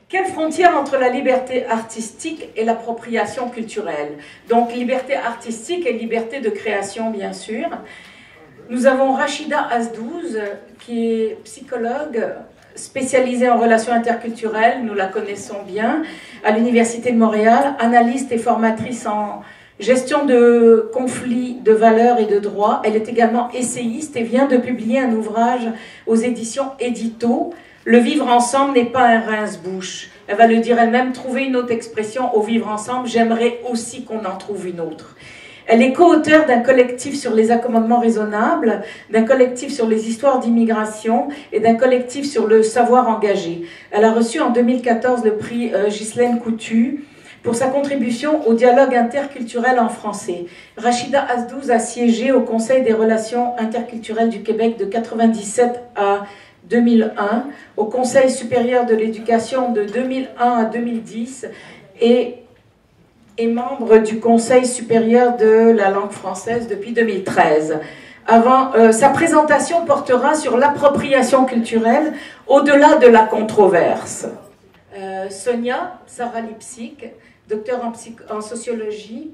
Quelle frontière entre la liberté artistique et l'appropriation culturelle? Donc liberté artistique et liberté de création, bien sûr. Nous avons Rachida Azdouz, qui est psychologue spécialisée en relations interculturelles, nous la connaissons bien, à l'Université de Montréal, analyste et formatrice en gestion de conflits de valeurs et de droits. Elle est également essayiste et vient de publier un ouvrage aux éditions Édito. Le vivre ensemble n'est pas un rince-bouche. Elle va le dire elle-même, trouver une autre expression au vivre ensemble, j'aimerais aussi qu'on en trouve une autre. Elle est co-auteure d'un collectif sur les accommodements raisonnables, d'un collectif sur les histoires d'immigration et d'un collectif sur le savoir engagé. Elle a reçu en 2014 le prix Ghislaine Coutu pour sa contribution au dialogue interculturel en français. Rachida Azdouz a siégé au Conseil des relations interculturelles du Québec de 1997 à 2001, au Conseil supérieur de l'éducation de 2001 à 2010 et est membre du Conseil supérieur de la langue française depuis 2013. Sa présentation portera sur l'appropriation culturelle au-delà de la controverse. Sonia Sarah-Lipsik, docteur en sociologie.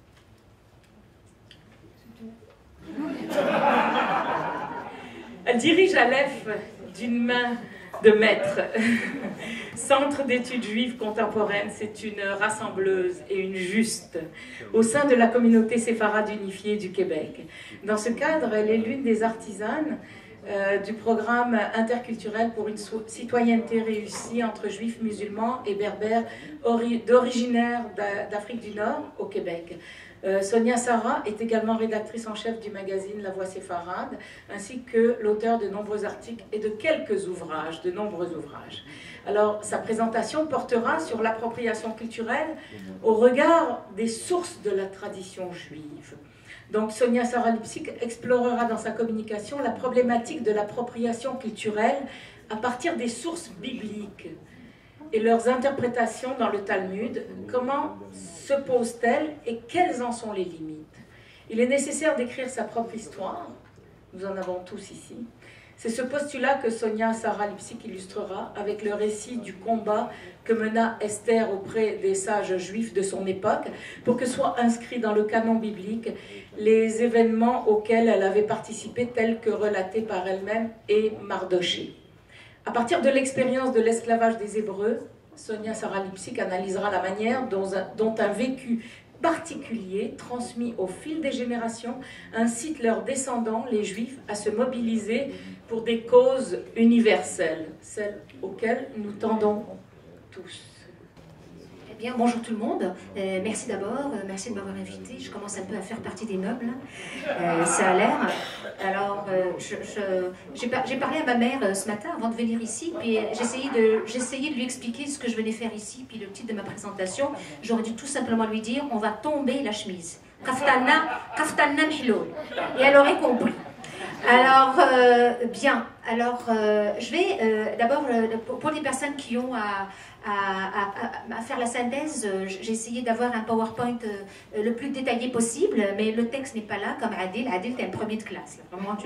Elle dirige Aleph d'une main de maître. Centre d'études juives contemporaines, c'est une rassembleuse et une juste au sein de la communauté séfarade unifiée du Québec. Dans ce cadre, elle est l'une des artisanes du programme interculturel pour une citoyenneté réussie entre juifs, musulmans et berbères originaires d'Afrique du Nord au Québec. Sonia Sarah est également rédactrice en chef du magazine La Voix séfarade, ainsi que l'auteur de nombreux articles et de quelques ouvrages, de nombreux ouvrages. Alors, sa présentation portera sur l'appropriation culturelle au regard des sources de la tradition juive. Donc, Sonia Sarah-Lipsik explorera dans sa communication la problématique de l'appropriation culturelle à partir des sources bibliques et leurs interprétations dans le Talmud. Comment se posent-elles et quelles en sont les limites? Il est nécessaire d'écrire sa propre histoire, nous en avons tous ici. C'est ce postulat que Sonia Sarah-Lipsik illustrera avec le récit du combat que mena Esther auprès des sages juifs de son époque pour que soient inscrits dans le canon biblique les événements auxquels elle avait participé tels que relatés par elle-même et Mardoché. À partir de l'expérience de l'esclavage des Hébreux, Sonia Sarah-Lipsik analysera la manière dont un vécu particulier, transmis au fil des générations, incite leurs descendants, les Juifs, à se mobiliser pour des causes universelles, celles auxquelles nous tendons tous. Eh bien, bonjour tout le monde. Merci d'abord, merci de m'avoir invité. Je commence un peu à faire partie des nobles. Ça a l'air. Alors, j'ai parlé à ma mère ce matin avant de venir ici, puis j'essayais de lui expliquer ce que je venais faire ici, puis le titre de ma présentation. J'aurais dû tout simplement lui dire, on va tomber la chemise. Kaftanna mhloul. Et elle aurait compris. Alors, bien. Alors, je vais d'abord, pour les personnes qui ont à faire la synthèse, j'ai essayé d'avoir un PowerPoint le plus détaillé possible, mais le texte n'est pas là, comme Adil. Adil, t'es un premier de classe. Là, vraiment,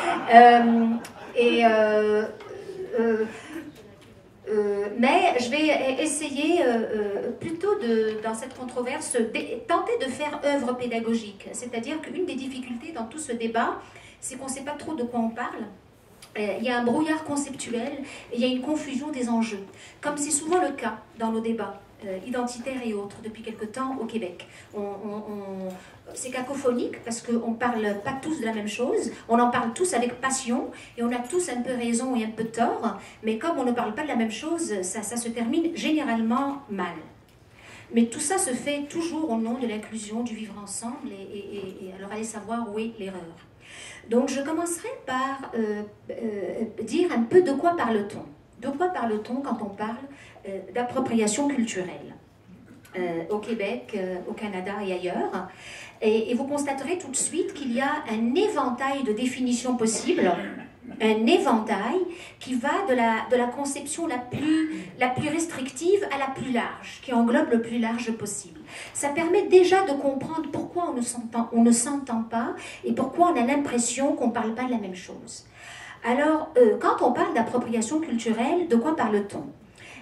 mais je vais essayer plutôt dans cette controverse, tenter de faire œuvre pédagogique. C'est-à-dire qu'une des difficultés dans tout ce débat, c'est qu'on ne sait pas trop de quoi on parle. Il y a un brouillard conceptuel et il y a une confusion des enjeux, comme c'est souvent le cas dans nos débats identitaires et autres depuis quelque temps au Québec. C'est cacophonique parce qu'on ne parle pas tous de la même chose, on en parle tous avec passion et on a tous un peu raison et un peu tort, mais comme on ne parle pas de la même chose, ça se termine généralement mal. Mais tout ça se fait toujours au nom de l'inclusion, du vivre ensemble et alors allez savoir où est l'erreur. Donc je commencerai par dire un peu de quoi parle-t-on. De quoi parle-t-on quand on parle d'appropriation culturelle au Québec, au Canada et ailleurs. Et vous constaterez tout de suite qu'il y a un éventail de définitions possibles, un éventail qui va de la conception la plus restrictive à la plus large, qui englobe le plus large possible. Ça permet déjà de comprendre pourquoi on ne s'entend pas et pourquoi on a l'impression qu'on ne parle pas de la même chose. Alors, quand on parle d'appropriation culturelle, de quoi parle-t-on ?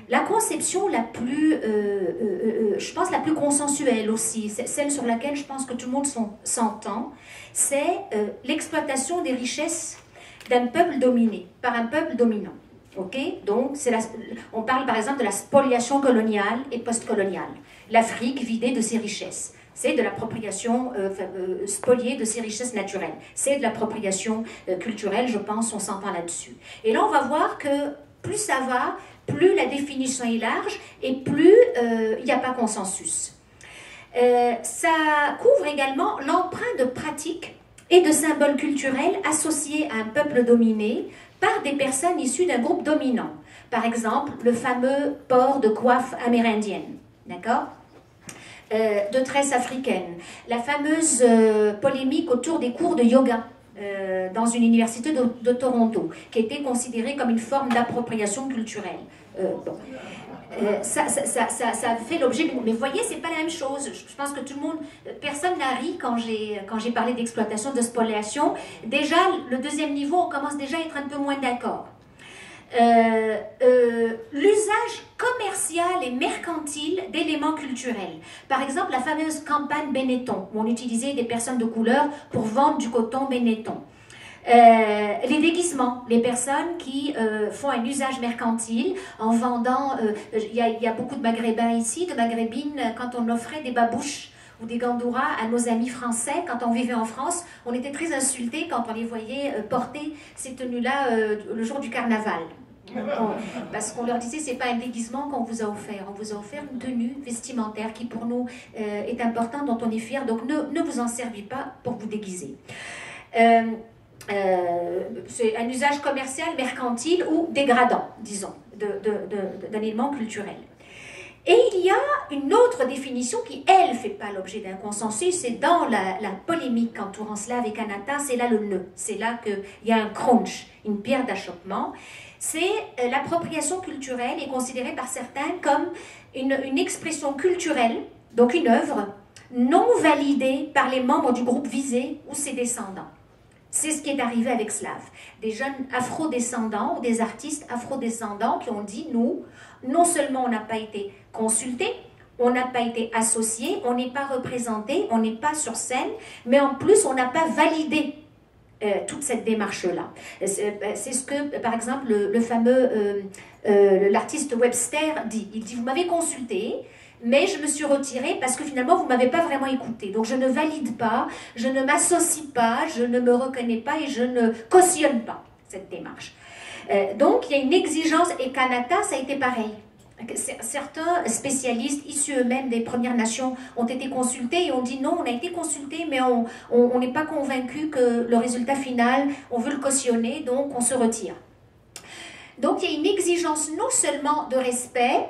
La conception la plus, je pense, la plus consensuelle aussi, celle sur laquelle je pense que tout le monde s'entend, c'est l'exploitation des richesses d'un peuple dominé par un peuple dominant. Okay, donc, on parle par exemple de la spoliation coloniale et postcoloniale. L'Afrique vidée de ses richesses. C'est de l'appropriation spoliée de ses richesses naturelles. C'est de l'appropriation culturelle, je pense, on s'entend là-dessus. Et là, on va voir que plus ça va, plus la définition est large et plus il n'y a pas consensus. Ça couvre également l'emprunt de pratiques et de symboles culturels associés à un peuple dominé par des personnes issues d'un groupe dominant. Par exemple, le fameux port de coiffe amérindienne, d'accord, de tresse africaine, la fameuse polémique autour des cours de yoga dans une université de Toronto, qui était considérée comme une forme d'appropriation culturelle. Ça fait l'objet de... Mais vous voyez, c'est pas la même chose. Je pense que tout le monde... Personne n'a ri quand j'ai parlé d'exploitation, de spoliation. Déjà, le deuxième niveau, on commence déjà à être un peu moins d'accord. L'usage commercial et mercantile d'éléments culturels. Par exemple, la fameuse campagne Benetton, où on utilisait des personnes de couleur pour vendre du coton Benetton. Les déguisements, les personnes qui font un usage mercantile en vendant, il y a beaucoup de maghrébins ici, de maghrébines, quand on offrait des babouches ou des gandouras à nos amis français, quand on vivait en France, on était très insultés quand on les voyait porter ces tenues-là le jour du carnaval. Parce qu'on leur disait, c'est pas un déguisement qu'on vous a offert, on vous a offert une tenue vestimentaire qui pour nous est importante, dont on est fier, donc ne vous en servez pas pour vous déguiser. C'est un usage commercial, mercantile ou dégradant, disons, d'un élément culturel. Et il y a une autre définition qui, elle, ne fait pas l'objet d'un consensus, c'est dans la polémique entourant Slav et Kanata, c'est là le nœud, c'est là qu'il y a un crunch, une pierre d'achoppement. C'est l'appropriation culturelle est considérée par certains comme une expression culturelle, donc une œuvre, non validée par les membres du groupe visé ou ses descendants. C'est ce qui est arrivé avec Slav. Des jeunes afro-descendants ou des artistes afro-descendants qui ont dit, nous, non seulement on n'a pas été consultés, on n'a pas été associés, on n'est pas représentés, on n'est pas sur scène, mais en plus on n'a pas validé toute cette démarche-là. C'est ce que, par exemple, le fameux, l'artiste Webster dit. Il dit, vous m'avez consulté, mais je me suis retirée parce que finalement, vous ne m'avez pas vraiment écouté. Donc, je ne valide pas, je ne m'associe pas, je ne me reconnais pas et je ne cautionne pas cette démarche. Donc, il y a une exigence, et Kanata, ça a été pareil. Certains spécialistes, issus eux-mêmes des Premières Nations, ont été consultés et ont dit non, on a été consultés, mais on n'est pas convaincu que le résultat final, on veut le cautionner, donc on se retire. Donc, il y a une exigence non seulement de respect,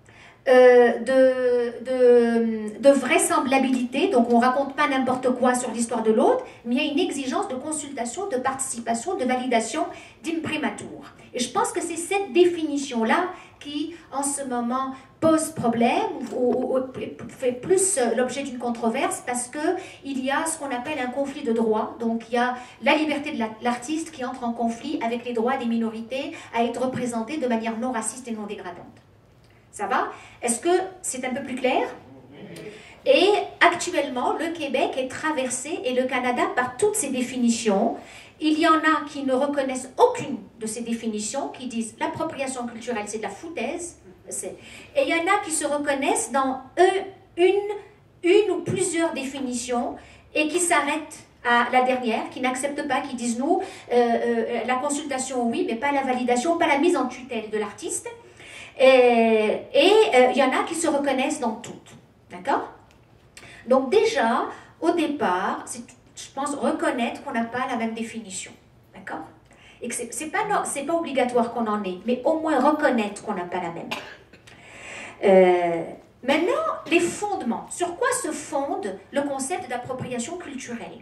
de vraisemblabilité, donc on ne raconte pas n'importe quoi sur l'histoire de l'autre, mais il y a une exigence de consultation, de participation, de validation d'imprimatur. Et je pense que c'est cette définition-là qui, en ce moment, pose problème ou fait plus l'objet d'une controverse parce qu'il y a ce qu'on appelle un conflit de droits. Donc il y a la liberté de l'artiste qui entre en conflit avec les droits des minorités à être représentées de manière non raciste et non dégradante. Ça va? Est-ce que c'est un peu plus clair? Et actuellement, le Québec est traversé, et le Canada, par toutes ces définitions. Il y en a qui ne reconnaissent aucune de ces définitions, qui disent l'appropriation culturelle, c'est de la foutaise. Et il y en a qui se reconnaissent dans une ou plusieurs définitions et qui s'arrêtent à la dernière, qui n'acceptent pas, qui disent nous, la consultation oui, mais pas la validation, pas la mise en tutelle de l'artiste. Et il y en a qui se reconnaissent dans toutes. D'accord? Donc déjà, au départ, c'est, je pense, reconnaître qu'on n'a pas la même définition. D'accord? Et que c'est pas obligatoire qu'on en ait, mais au moins reconnaître qu'on n'a pas la même. Maintenant, les fondements. Sur quoi se fonde le concept d'appropriation culturelle?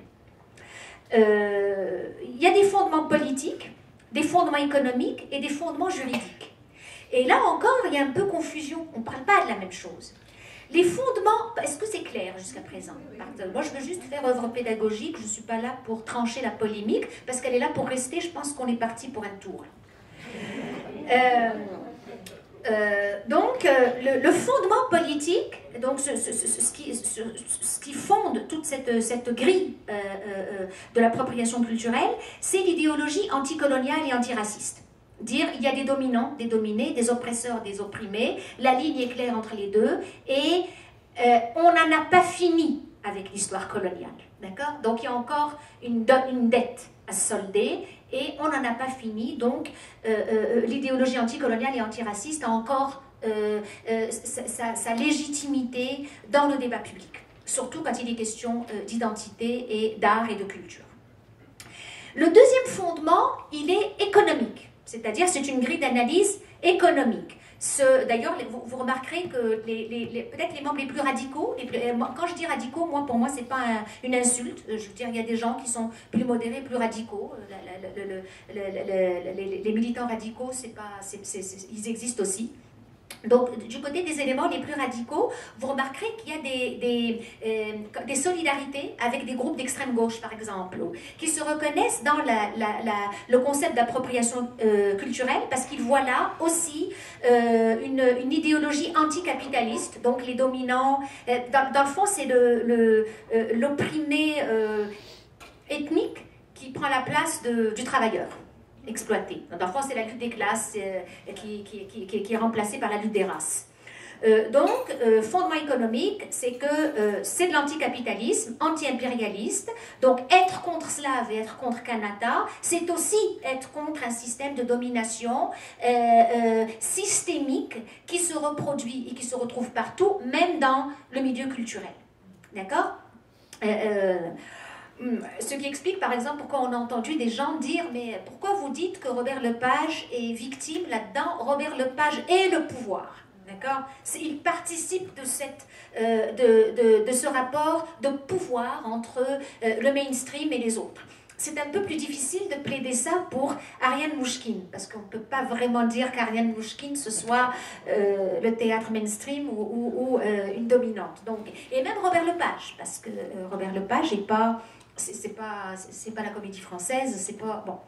Il y a des fondements politiques, des fondements économiques et des fondements juridiques. Et là encore, il y a un peu confusion. On ne parle pas de la même chose. Les fondements, est-ce que c'est clair jusqu'à présent? Moi, je veux juste faire œuvre pédagogique. Je ne suis pas là pour trancher la polémique, parce qu'elle est là pour rester. Je pense qu'on est parti pour un tour. Le fondement politique, donc ce qui fonde toute cette grille de l'appropriation culturelle, c'est l'idéologie anticoloniale et antiraciste. Dire il y a des dominants, des dominés, des oppresseurs, des opprimés, la ligne est claire entre les deux, et on n'en a pas fini avec l'histoire coloniale. D'accord? Donc il y a encore une dette à solder, et on n'en a pas fini. Donc l'idéologie anticoloniale et antiraciste a encore sa légitimité dans le débat public, surtout quand il est question d'identité et d'art et de culture. Le deuxième fondement, il est économique, c'est-à-dire c'est une grille d'analyse économique. D'ailleurs, vous remarquerez que peut-être les membres les plus radicaux, quand je dis radicaux, pour moi, ce n'est pas une insulte. Je veux dire, il y a des gens qui sont plus modérés, plus radicaux. Les militants radicaux, ils existent aussi. Donc, du côté des éléments les plus radicaux, vous remarquerez qu'il y a des solidarités avec des groupes d'extrême gauche, par exemple, qui se reconnaissent dans le concept d'appropriation culturelle, parce qu'ils voient là aussi une idéologie anticapitaliste. Donc, les dominants, dans le fond, c'est l'opprimé ethnique qui prend la place du travailleur exploité. Dans le fond, c'est la lutte des classes qui est remplacée par la lutte des races. Fondement économique, c'est que c'est de l'anticapitalisme, anti-impérialiste. Donc, être contre Slave et être contre Kanata, c'est aussi être contre un système de domination systémique qui se reproduit et qui se retrouve partout, même dans le milieu culturel. D'accord? Ce qui explique par exemple pourquoi on a entendu des gens dire « Mais pourquoi vous dites que Robert Lepage est victime là-dedans? Robert Lepage est le pouvoir. » D'accord? Il participe de ce rapport de pouvoir entre le mainstream et les autres. C'est un peu plus difficile de plaider ça pour Ariane Mouchkine, parce qu'on ne peut pas vraiment dire qu'Ariane Mouchkine ce soit le théâtre mainstream ou une dominante. Et même Robert Lepage, parce que Robert Lepage n'est pas... C'est pas la comédie française, c'est pas... Bon.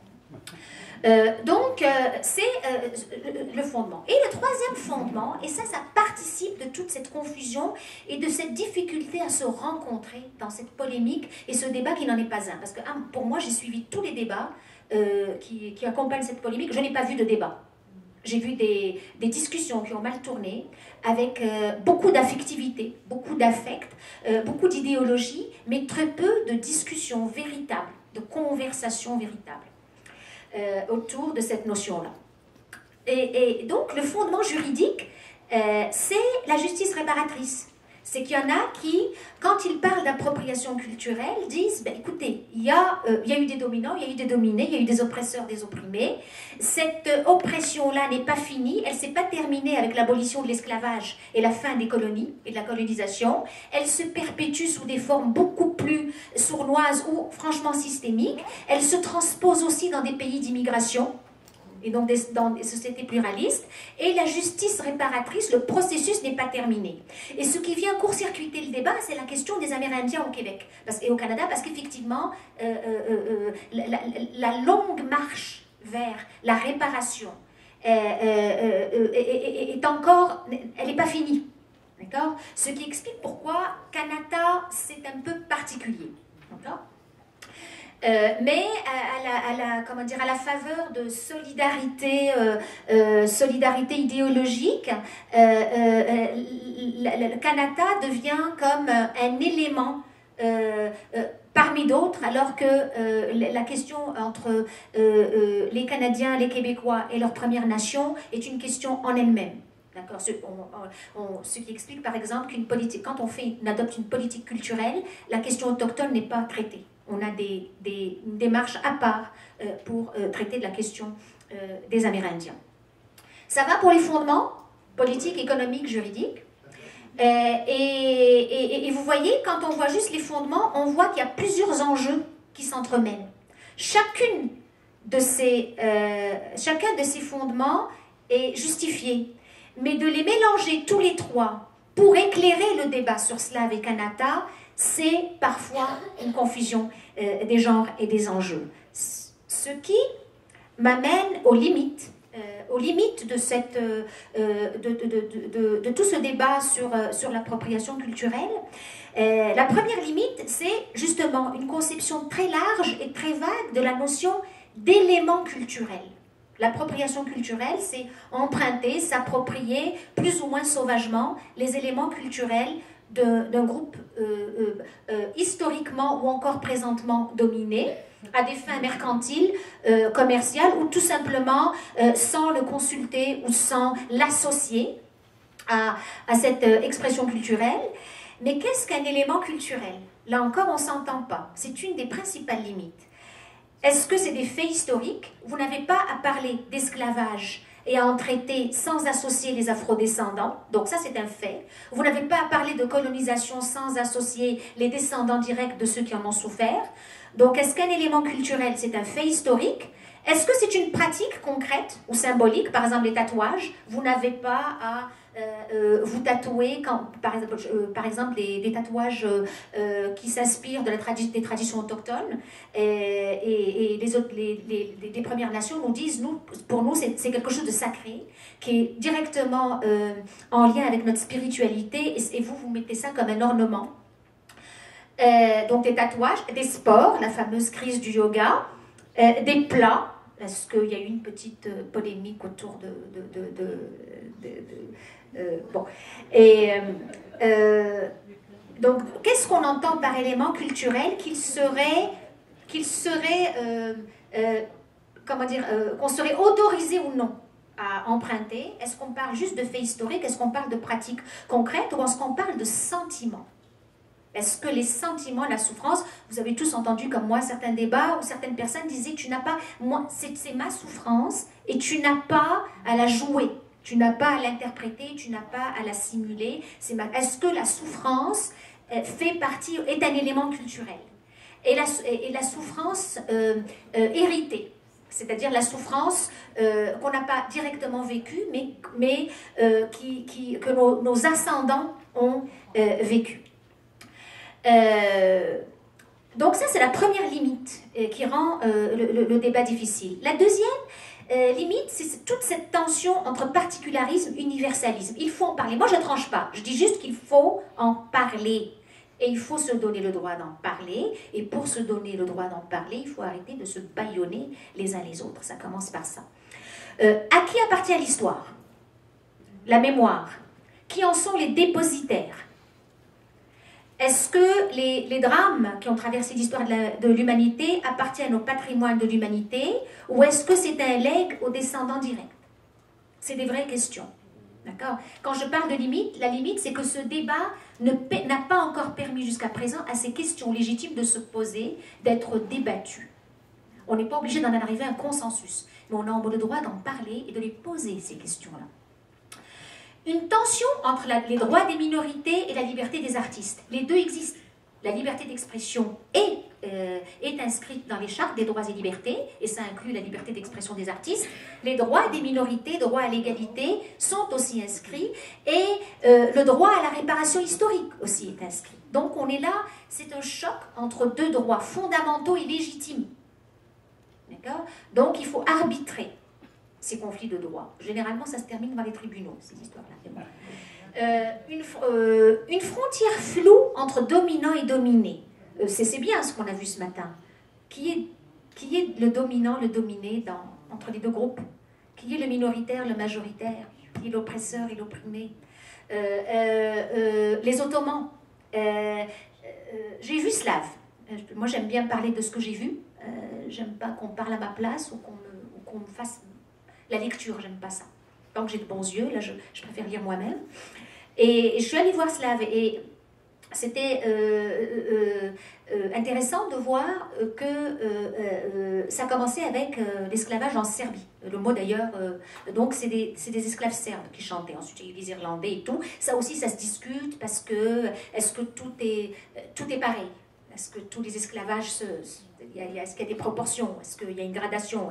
C'est le fondement. Et le troisième fondement, et ça participe de toute cette confusion et de cette difficulté à se rencontrer dans cette polémique et ce débat qui n'en est pas un. Parce que pour moi, j'ai suivi tous les débats qui accompagnent cette polémique. Je n'ai pas vu de débat. J'ai vu des discussions qui ont mal tourné, avec beaucoup d'affectivité, beaucoup d'affect, beaucoup d'idéologie, mais très peu de discussions véritables, de conversations véritables autour de cette notion-là. Et donc, le fondement juridique, c'est la justice réparatrice. C'est qu'il y en a qui, quand ils parlent d'appropriation culturelle, disent « écoutez, il y a eu des dominants, il y a eu des dominés, il y a eu des oppresseurs, des opprimés. Cette oppression-là n'est pas finie, elle ne s'est pas terminée avec l'abolition de l'esclavage et la fin des colonies et de la colonisation. Elle se perpétue sous des formes beaucoup plus sournoises ou franchement systémiques. Elle se transpose aussi dans des pays d'immigration. » Et donc dans des sociétés pluralistes, et la justice réparatrice, le processus n'est pas terminé. Et ce qui vient court-circuiter le débat, c'est la question des Amérindiens au Québec et au Canada, parce qu'effectivement, la longue marche vers la réparation est encore, elle n'est pas finie. D'accord? Ce qui explique pourquoi Kanata, c'est un peu particulier. D'accord? Mais à la faveur de solidarité idéologique, le Kanata devient comme un élément parmi d'autres, alors que la question entre les Canadiens, les Québécois et leur Première Nation est une question en elle-même. D'accord. Ce qui explique par exemple quand on adopte une politique culturelle, la question autochtone n'est pas traitée. On a des démarches à part pour traiter de la question des Amérindiens. Ça va pour les fondements politiques, économiques, juridiques. Et vous voyez, quand on voit juste les fondements, on voit qu'il y a plusieurs enjeux qui s'entremêlent. Chacun de ces fondements est justifié. Mais de les mélanger tous les trois pour éclairer le débat sur Slave et Kanata, c'est parfois une confusion des genres et des enjeux. Ce qui m'amène aux limites aux limites de, de tout ce débat sur l'appropriation culturelle. La première limite, c'est justement une conception très large et très vague de la notion d'élément culturel. L'appropriation culturelle, c'est emprunter, s'approprier plus ou moins sauvagement les éléments culturels d'un groupe historiquement ou encore présentement dominé à des fins mercantiles, commerciales, ou tout simplement sans le consulter ou sans l'associer à cette expression culturelle. Mais qu'est-ce qu'un élément culturel? Là encore, on ne s'entend pas. C'est une des principales limites. Est-ce que c'est des faits historiques? Vous n'avez pas à parler d'esclavage et à en traiter sans associer les afrodescendants. Donc ça, c'est un fait. Vous n'avez pas à parler de colonisation sans associer les descendants directs de ceux qui en ont souffert. Donc est-ce qu'un élément culturel, c'est un fait historique? Est-ce que c'est une pratique concrète ou symbolique? Par exemple, les tatouages. Vous n'avez pas à vous tatouer, quand, par exemple des tatouages qui s'inspirent de des traditions autochtones, et les Premières Nations nous disent, pour nous c'est quelque chose de sacré, qui est directement en lien avec notre spiritualité, et vous mettez ça comme un ornement. Donc des tatouages, des sports, la fameuse crise du yoga, des plats, parce qu'il y a eu une petite polémique autour bon. Et donc, qu'est-ce qu'on entend par élément culturel qu'il serait comment dire, qu'on serait autorisé ou non à emprunter? Est-ce qu'on parle juste de faits historiques? Est-ce qu'on parle de pratiques concrètes? Ou est-ce qu'on parle de sentiments? Est-ce que les sentiments, la souffrance, vous avez tous entendu comme moi certains débats où certaines personnes disaient, tu n'as pas, moi, c'est ma souffrance et tu n'as pas à la jouer. Tu n'as pas à l'interpréter, tu n'as pas à la simuler. Est-ce que la souffrance est un élément culturel? Et la souffrance héritée, c'est-à-dire la souffrance qu'on n'a pas directement vécue, mais que nos ascendants ont vécue. Donc ça, c'est la première limite qui rend le débat difficile. La deuxième limite, c'est toute cette tension entre particularisme et universalisme. Il faut en parler. Moi, je ne tranche pas. Je dis juste qu'il faut en parler. Et il faut se donner le droit d'en parler. Et pour se donner le droit d'en parler, il faut arrêter de se bâillonner les uns les autres. Ça commence par ça. À qui appartient l'histoire? La mémoire? Qui en sont les dépositaires? Est-ce que les drames qui ont traversé l'histoire de l'humanité appartiennent au patrimoine de l'humanité, ou est-ce que c'est un legs aux descendants directs? C'est des vraies questions. D'accord? Quand je parle de limite, la limite, c'est que ce débat n'a pas encore permis jusqu'à présent à ces questions légitimes de se poser, d'être débattues. On n'est pas obligé d'en arriver à un consensus, mais on a le droit d'en parler et de les poser, ces questions-là. Une tension entre les droits des minorités et la liberté des artistes. Les deux existent. La liberté d'expression est inscrite dans les chartes des droits et libertés, et ça inclut la liberté d'expression des artistes. Les droits des minorités, droit à l'égalité, sont aussi inscrits, et le droit à la réparation historique aussi est inscrit. Donc on est là, c'est un choc entre deux droits fondamentaux et légitimes. D'accord? Donc il faut arbitrer ces conflits de droit. Généralement, ça se termine dans les tribunaux, ces histoires-là. Une frontière floue entre dominant et dominé. C'est bien ce qu'on a vu ce matin. Qui est le dominant, le dominé entre les deux groupes? Qui est le minoritaire, le majoritaire? Qui est l'oppresseur et l'opprimé? Les Ottomans. J'ai vu slave. Moi, j'aime bien parler de ce que j'ai vu. J'aime pas qu'on parle à ma place ou qu'on me fasse... La lecture, j'aime pas ça. Tant que j'ai de bons yeux, là, je préfère lire moi-même. Et je suis allée voir Slave, et c'était intéressant de voir que ça commençait avec l'esclavage en Serbie. Le mot d'ailleurs, donc c'est des esclaves serbes qui chantaient. Ensuite, il y a eu les Irlandais et tout. Ça aussi, ça se discute parce que est-ce que tout est pareil? Est-ce que tous les esclavages est-ce qu'il y a des proportions? Est-ce qu'il y a une gradation?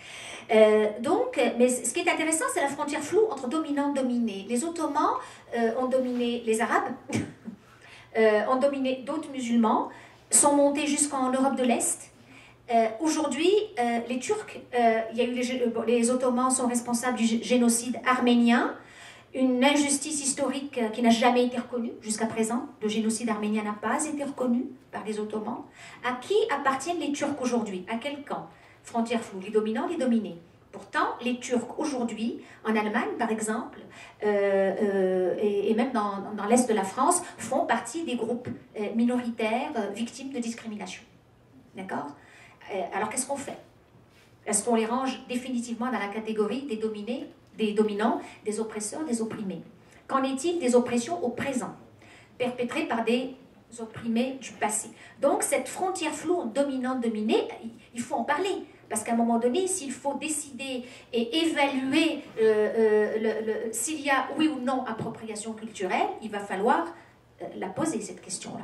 Mais ce qui est intéressant, c'est la frontière floue entre dominant et dominé. Les Ottomans ont dominé les Arabes, ont dominé d'autres musulmans, sont montés jusqu'en Europe de l'Est, Aujourd'hui, les Turcs, il y a eu les Ottomans sont responsables du génocide arménien, une injustice historique qui n'a jamais été reconnue jusqu'à présent. Le génocide arménien n'a pas été reconnu par les Ottomans. À qui appartiennent les Turcs aujourd'hui? À quel camp? Frontières floues, les dominants, les dominés. Pourtant, les Turcs aujourd'hui, en Allemagne par exemple, et même dans l'Est de la France, font partie des groupes minoritaires victimes de discrimination. D'accord? Alors qu'est-ce qu'on fait? Est-ce qu'on les range définitivement dans la catégorie des dominés, des dominants, des oppresseurs, des opprimés? Qu'en est-il des oppressions au présent, perpétrées par des opprimés du passé? Donc cette frontière floue dominant-dominé, il faut en parler. Parce qu'à un moment donné, s'il faut décider et évaluer s'il y a oui ou non appropriation culturelle, il va falloir la poser, cette question-là.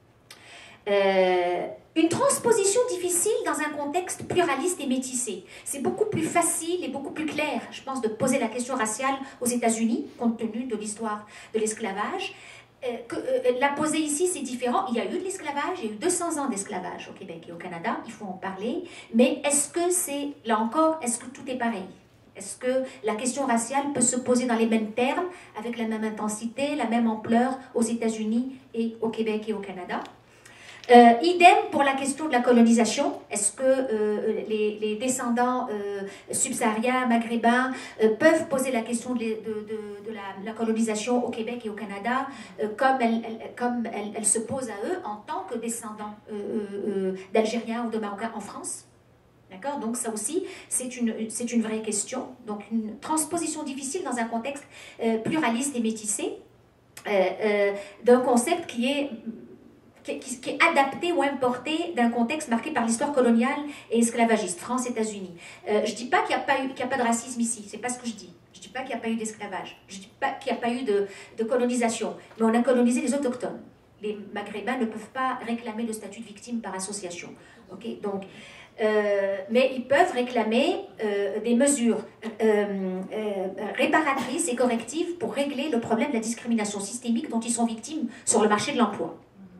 Une transposition difficile dans un contexte pluraliste et métissé. C'est beaucoup plus facile et beaucoup plus clair, je pense, de poser la question raciale aux États-Unis, compte tenu de l'histoire de l'esclavage. La poser ici, c'est différent. Il y a eu de l'esclavage, il y a eu 200 ans d'esclavage au Québec et au Canada, il faut en parler. Mais est-ce que c'est, là encore, est-ce que tout est pareil? Est-ce que la question raciale peut se poser dans les mêmes termes, avec la même intensité, la même ampleur aux États-Unis et au Québec et au Canada? Idem pour la question de la colonisation. Est-ce que les descendants subsahariens, maghrébins, peuvent poser la question de la colonisation au Québec et au Canada comme elle se pose à eux en tant que descendants d'Algériens ou de Marocains en France? D'accord? Donc ça aussi, c'est une vraie question. Donc une transposition difficile dans un contexte pluraliste et métissé d'un concept qui est adapté ou importé d'un contexte marqué par l'histoire coloniale et esclavagiste, France-États-Unis. Je ne dis pas qu'il n'y a pas de racisme ici, c'est pas ce que je dis. Je ne dis pas qu'il n'y a pas eu d'esclavage, je ne dis pas qu'il n'y a pas eu de colonisation, mais on a colonisé les autochtones. Les Maghrébins ne peuvent pas réclamer le statut de victime par association. Okay? Donc, mais ils peuvent réclamer des mesures réparatrices et correctives pour régler le problème de la discrimination systémique dont ils sont victimes sur le marché de l'emploi.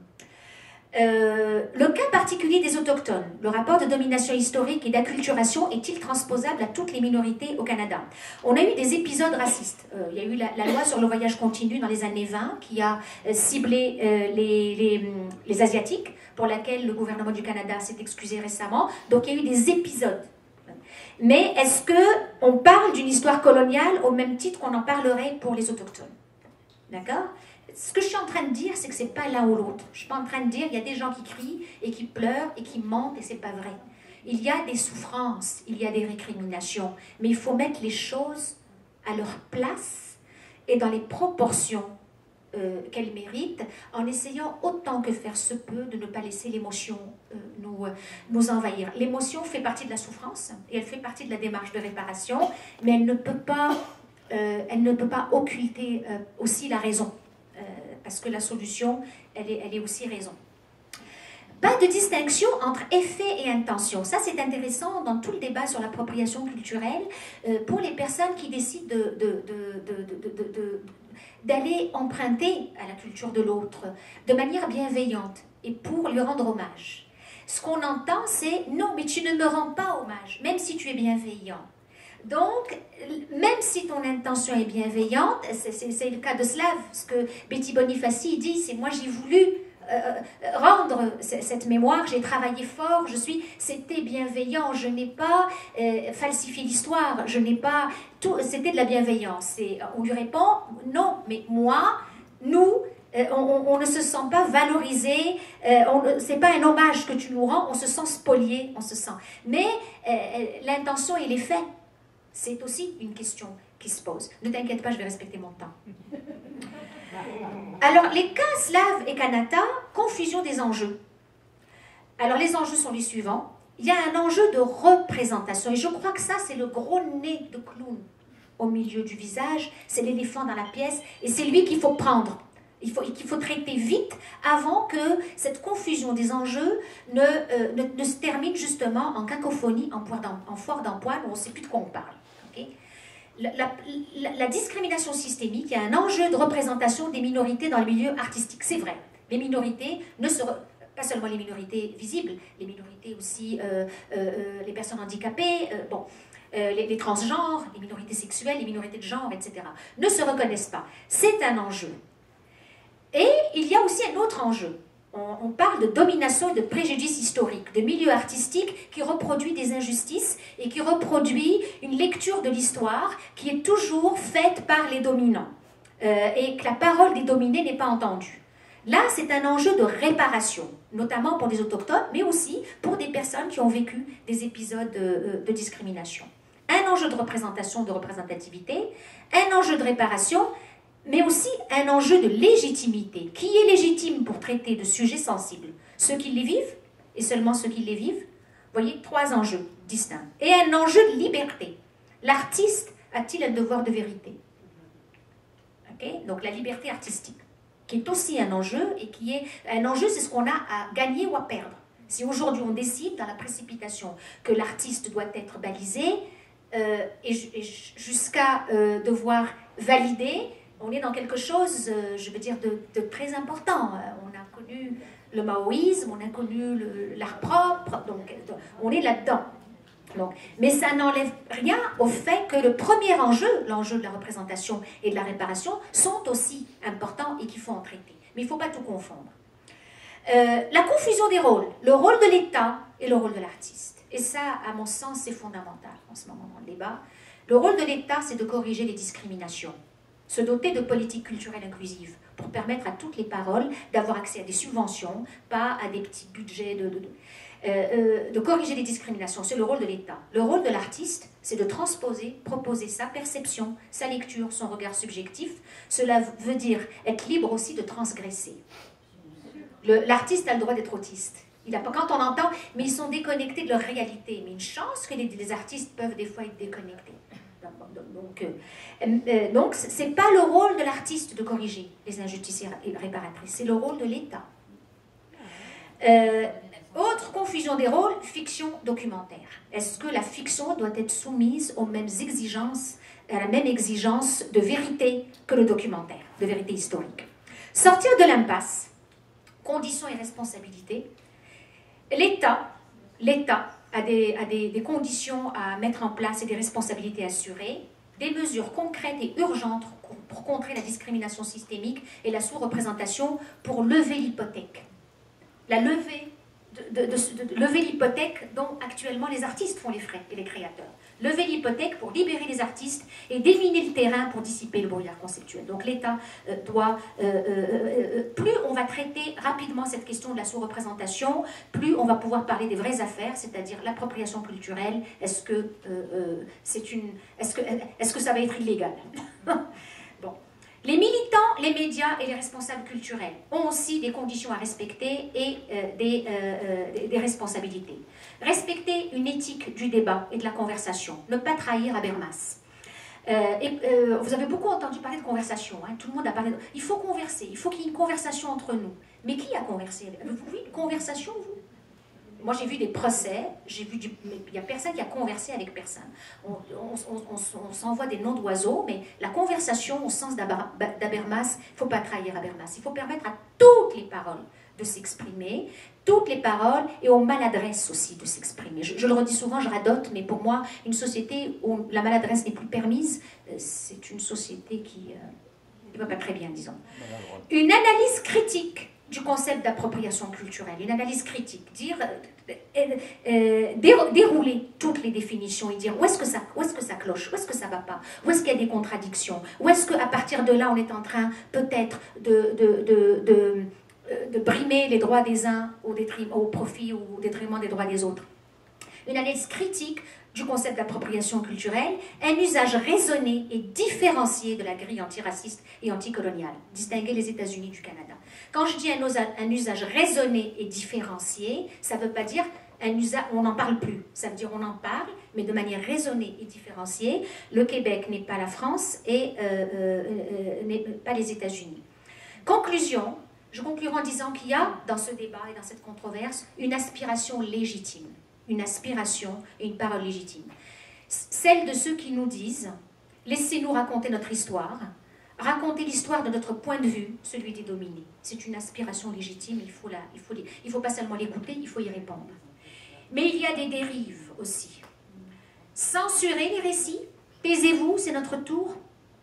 Le cas particulier des autochtones, le rapport de domination historique et d'acculturation est-il transposable à toutes les minorités au Canada? On a eu des épisodes racistes. Il y a eu la loi sur le voyage continu dans les années 20 qui a ciblé les Asiatiques, pour laquelle le gouvernement du Canada s'est excusé récemment. Donc il y a eu des épisodes. Mais est-ce qu'on parle d'une histoire coloniale au même titre qu'on en parlerait pour les autochtones? D'accord? Ce que je suis en train de dire, c'est que c'est pas l'un ou l'autre. Je suis pas en train de dire il y a des gens qui crient et qui pleurent et qui mentent et c'est pas vrai. Il y a des souffrances, il y a des récriminations, mais il faut mettre les choses à leur place et dans les proportions qu'elles méritent, en essayant autant que faire se peut de ne pas laisser l'émotion nous envahir. L'émotion fait partie de la souffrance et elle fait partie de la démarche de réparation, mais elle ne peut pas occulter aussi la raison. Parce que la solution, elle est aussi raison. Pas de distinction entre effet et intention. Ça, c'est intéressant dans tout le débat sur l'appropriation culturelle pour les personnes qui décident d'aller emprunter à la culture de l'autre de manière bienveillante et pour lui rendre hommage. Ce qu'on entend, c'est « Non, mais tu ne me rends pas hommage, même si tu es bienveillant. » Donc, même si ton intention est bienveillante, c'est le cas de Slav, ce que Betty Bonifaci dit, c'est moi j'ai voulu rendre cette mémoire, j'ai travaillé fort, c'était bienveillant, je n'ai pas falsifié l'histoire, je n'ai pas, c'était de la bienveillance. Et on lui répond, non, mais nous, on ne se sent pas valorisé, c'est pas un hommage que tu nous rends, on se sent spolié, on se sent. Mais l'intention et les faits, c'est aussi une question qui se pose. Ne t'inquiète pas, je vais respecter mon temps. Alors, les cas slaves et kanata, confusion des enjeux. Alors, les enjeux sont les suivants. Il y a un enjeu de représentation, et je crois que ça, c'est le gros nez de clown au milieu du visage, c'est l'éléphant dans la pièce, et c'est lui qu'il faut prendre. Qu'il faut traiter vite avant que cette confusion des enjeux ne se termine justement en cacophonie, en foire d'empoigne, où on ne sait plus de quoi on parle. Okay? La discrimination systémique, il y a un enjeu de représentation des minorités dans le milieu artistique. C'est vrai, les minorités pas seulement les minorités visibles, les minorités aussi, les personnes handicapées, les transgenres, les minorités sexuelles, les minorités de genre, etc., ne se reconnaissent pas. C'est un enjeu. Et il y a aussi un autre enjeu. On parle de domination et de préjudice historique, de milieu artistique qui reproduit des injustices et qui reproduit une lecture de l'histoire qui est toujours faite par les dominants et que la parole des dominés n'est pas entendue. Là, c'est un enjeu de réparation, notamment pour les autochtones, mais aussi pour des personnes qui ont vécu des épisodes de discrimination. Un enjeu de représentation, de représentativité, un enjeu de réparation, mais aussi un enjeu de légitimité. Qui est légitime pour traiter de sujets sensibles? Ceux qui les vivent, et seulement ceux qui les vivent. Vous voyez, 3 enjeux distincts. Et un enjeu de liberté. L'artiste a-t-il un devoir de vérité? Okay? Donc la liberté artistique, qui est aussi un enjeu, et qui est un enjeu, c'est ce qu'on a à gagner ou à perdre. Si aujourd'hui on décide, dans la précipitation, que l'artiste doit être balisé, et jusqu'à devoir valider, on est dans quelque chose, je veux dire, de très important. On a connu le maoïsme, on a connu l'art propre, donc on est là-dedans. Mais ça n'enlève rien au fait que le premier enjeu, l'enjeu de la représentation et de la réparation, sont aussi importants et qu'il faut en traiter. Mais il ne faut pas tout confondre. La confusion des rôles, le rôle de l'État et le rôle de l'artiste. Et ça, à mon sens, c'est fondamental en ce moment dans le débat. Le rôle de l'État, c'est de corriger les discriminations, se doter de politiques culturelles inclusives pour permettre à toutes les paroles d'avoir accès à des subventions, pas à des petits budgets de corriger les discriminations. C'est le rôle de l'État. Le rôle de l'artiste, c'est de transposer, proposer sa perception, sa lecture, son regard subjectif. Cela veut dire être libre aussi de transgresser. L'artiste a le droit d'être autiste. Il a pas, quand on entend, mais ils sont déconnectés de leur réalité. Mais une chance que les artistes peuvent des fois être déconnectés. Donc ce n'est pas le rôle de l'artiste de corriger les injustices réparatrices, c'est le rôle de l'État. Autre confusion des rôles, fiction documentaire. Est-ce que la fiction doit être soumise aux mêmes exigences, à la même exigence de vérité que le documentaire, de vérité historique? Sortir de l'impasse, conditions et responsabilités. L'État a des conditions à mettre en place et des responsabilités à assurer, des mesures concrètes et urgentes pour contrer la discrimination systémique et la sous-représentation pour lever l'hypothèque. Lever l'hypothèque dont actuellement les artistes font les frais et les créateurs. Lever l'hypothèque pour libérer les artistes et déminer le terrain pour dissiper le brouillard conceptuel. Donc l'État doit... plus on va traiter rapidement cette question de la sous-représentation, plus on va pouvoir parler des vraies affaires, c'est-à-dire l'appropriation culturelle. Est-ce que ça va être illégal? Bon. Les militants, les médias et les responsables culturels ont aussi des conditions à respecter et des responsabilités. Respecter une éthique du débat et de la conversation, ne pas trahir Habermas. Vous avez beaucoup entendu parler de conversation, hein, tout le monde a parlé il faut converser, il faut qu'il y ait une conversation entre nous. Mais qui a conversé? Vous voyez une conversation, vous? Moi, j'ai vu des procès, mais il n'y a personne qui a conversé avec personne. On s'envoie des noms d'oiseaux, mais la conversation, au sens d'Habermas, il ne faut pas trahir Habermas. Il faut permettre à toutes les paroles de s'exprimer, toutes les paroles, et aux maladresses aussi de s'exprimer. Je le redis souvent, je radote, mais pour moi, une société où la maladresse n'est plus permise, c'est une société qui ne va pas très bien, disons. Une analyse critique du concept d'appropriation culturelle, une analyse critique, dérouler toutes les définitions et dire où est-ce que ça cloche, où est-ce que ça va pas, où est-ce qu'il y a des contradictions, où est-ce qu'à partir de là on est en train peut-être de brimer les droits des uns au profit ou au détriment des droits des autres. Une analyse critique du concept d'appropriation culturelle, un usage raisonné et différencié de la grille antiraciste et anticoloniale. Distinguer les États-Unis du Canada. Quand je dis un usage raisonné et différencié, ça ne veut pas dire on n'en parle plus. Ça veut dire on en parle, mais de manière raisonnée et différenciée. Le Québec n'est pas la France et n'est pas les États-Unis. Conclusion, je conclurai en disant qu'il y a dans ce débat et dans cette controverse une aspiration légitime. Une aspiration et une parole légitime. Celle de ceux qui nous disent « Laissez-nous raconter notre histoire, raconter l'histoire de notre point de vue, celui des dominés. C'est une aspiration légitime, il faut pas seulement l'écouter, il faut y répondre. Mais il y a des dérives aussi. Censurer les récits, taisez-vous, c'est notre tour.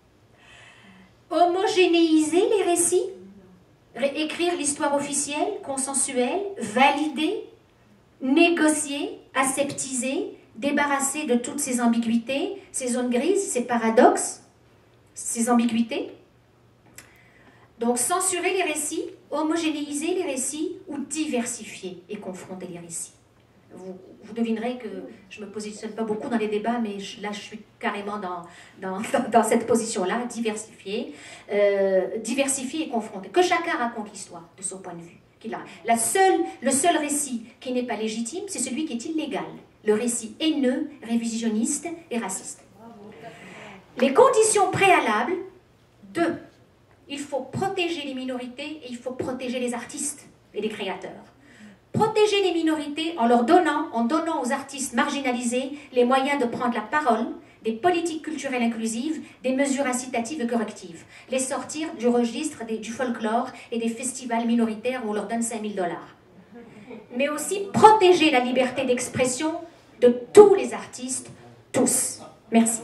Homogénéiser les récits, écrire l'histoire officielle, consensuelle, valider, négocier, aseptiser, débarrasser de toutes ces ambiguïtés, ces zones grises, ces paradoxes, ces ambiguïtés. Donc censurer les récits, homogénéiser les récits ou diversifier et confronter les récits. Vous devinerez que je ne me positionne pas beaucoup dans les débats, mais là je suis carrément dans cette position-là, diversifier et confronter. Que chacun raconte l'histoire de son point de vue. Le seul récit qui n'est pas légitime, c'est celui qui est illégal. Le récit haineux, révisionniste et raciste. Les conditions préalables, 2. Il faut protéger les minorités et il faut protéger les artistes et les créateurs. Protéger les minorités en donnant aux artistes marginalisés les moyens de prendre la parole, des politiques culturelles inclusives, des mesures incitatives et correctives. Les sortir du registre du folklore et des festivals minoritaires où on leur donne 5 000 $. Mais aussi protéger la liberté d'expression de tous les artistes, tous. Merci.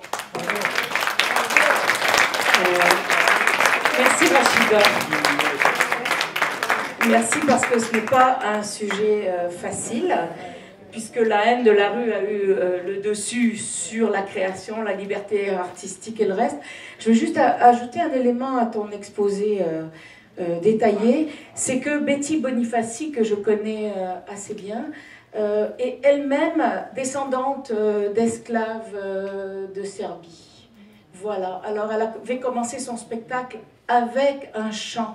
Merci Rachida. Merci parce que ce n'est pas un sujet facile, puisque la haine de la rue a eu le dessus sur la création, la liberté artistique et le reste. Je veux juste ajouter un élément à ton exposé détaillé, c'est que Betty Bonifaci, que je connais assez bien, est elle-même descendante d'esclaves de Serbie. Voilà, alors elle avait commencé son spectacle avec un chant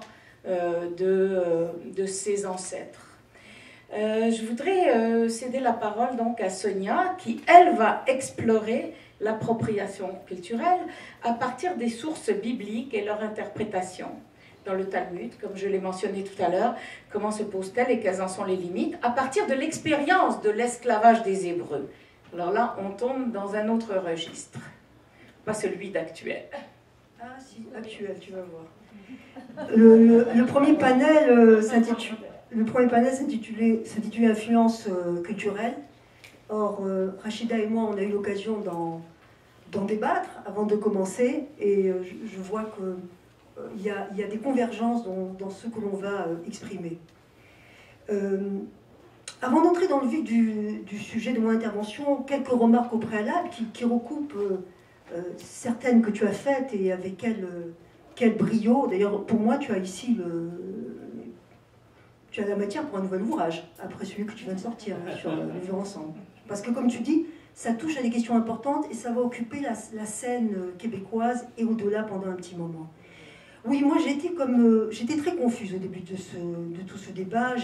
de ses ancêtres. Je voudrais céder la parole donc à Sonia, qui elle va explorer l'appropriation culturelle à partir des sources bibliques et leur interprétation. Dans le Talmud, comme je l'ai mentionné tout à l'heure, comment se pose-t-elle et quelles en sont les limites, à partir de l'expérience de l'esclavage des Hébreux. Alors là, on tombe dans un autre registre, pas celui d'actuel. Ah si, actuel, tu vas voir. Le premier panel s'intitulait Influence culturelle. Or, Rachida et moi, on a eu l'occasion d'en débattre avant de commencer, et je vois qu'il y a des convergences dans ce que l'on va exprimer. Avant d'entrer dans le vif du sujet de mon intervention, quelques remarques au préalable qui recoupent certaines que tu as faites et avec quel brio. D'ailleurs, pour moi, tu as ici tu as la matière pour un nouvel ouvrage, après celui que tu viens de sortir, sur le vivre ensemble. Parce que, comme tu dis, ça touche à des questions importantes et ça va occuper la scène québécoise et au-delà pendant un petit moment. Oui, moi, j'étais très confuse au début de tout ce débat.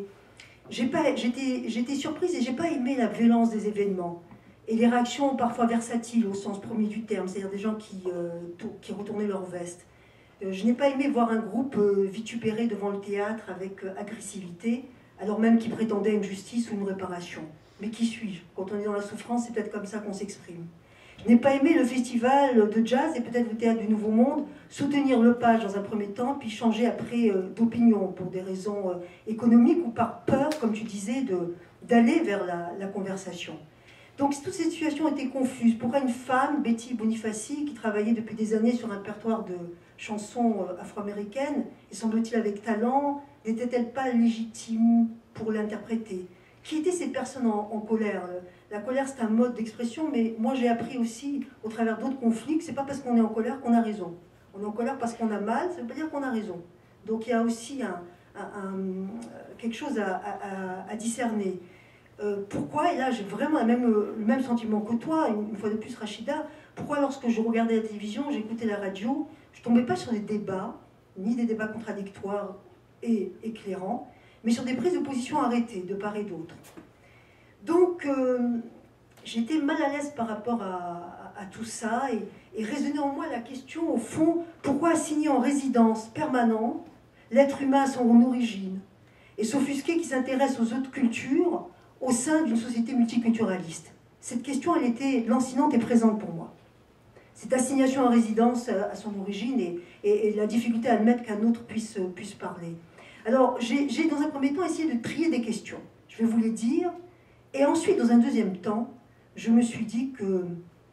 J'étais surprise et j'ai pas aimé la violence des événements et les réactions parfois versatiles au sens premier du terme, c'est-à-dire des gens qui retournaient leur veste. Je n'ai pas aimé voir un groupe vitupérer devant le théâtre avec agressivité, alors même qu'ils prétendaient une justice ou une réparation. Mais qui suis-je? Quand on est dans la souffrance, c'est peut-être comme ça qu'on s'exprime. Je n'ai pas aimé le festival de jazz et peut-être le théâtre du Nouveau Monde soutenir Lepage dans un premier temps, puis changer après d'opinion pour des raisons économiques ou par peur, comme tu disais, d'aller vers la conversation. Donc toute cette situation était confuse. Pourquoi une femme, Betty Bonifaci, qui travaillait depuis des années sur un répertoire de chansons afro-américaines, et semble-t-il avec talent, n'était-elle pas légitime pour l'interpréter? Qui étaient ces personnes en colère? La colère, c'est un mode d'expression, mais moi j'ai appris aussi, au travers d'autres conflits, que c'est pas parce qu'on est en colère qu'on a raison. On est en colère parce qu'on a mal, ça ne veut pas dire qu'on a raison. Donc il y a aussi quelque chose à discerner. Pourquoi, et là j'ai vraiment le même sentiment que toi, une fois de plus Rachida, pourquoi lorsque je regardais la télévision, j'écoutais la radio, je ne tombais pas sur des débats, ni des débats contradictoires et éclairants, mais sur des prises de position arrêtées de part et d'autre. Donc j'étais mal à l'aise par rapport à tout ça et résonnait en moi la question au fond, pourquoi assigner en résidence permanente l'être humain à son origine et s'offusquer qui s'intéresse aux autres cultures au sein d'une société multiculturaliste? Cette question, elle était lancinante et présente pour moi. cette assignation à résidence à son origine et la difficulté à admettre qu'un autre puisse parler. Alors, j'ai dans un premier temps essayé de trier des questions. Je vais vous les dire. Et ensuite, dans un deuxième temps, je me suis dit que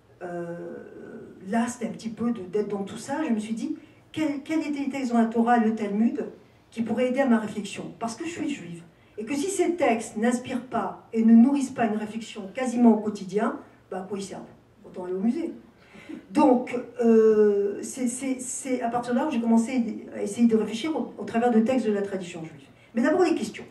là, c'était un petit peu d'être dans tout ça. Je me suis dit, quel était les textes dans la Torah et le Talmud qui pourraient aider à ma réflexion? Parce que je suis juive. Et que si ces textes n'inspirent pas et ne nourrissent pas une réflexion quasiment au quotidien, bah, à quoi ils servent? Autant aller au musée. Donc, c'est à partir de là où j'ai commencé à essayer de réfléchir au travers de textes de la tradition juive. Mais d'abord les questions.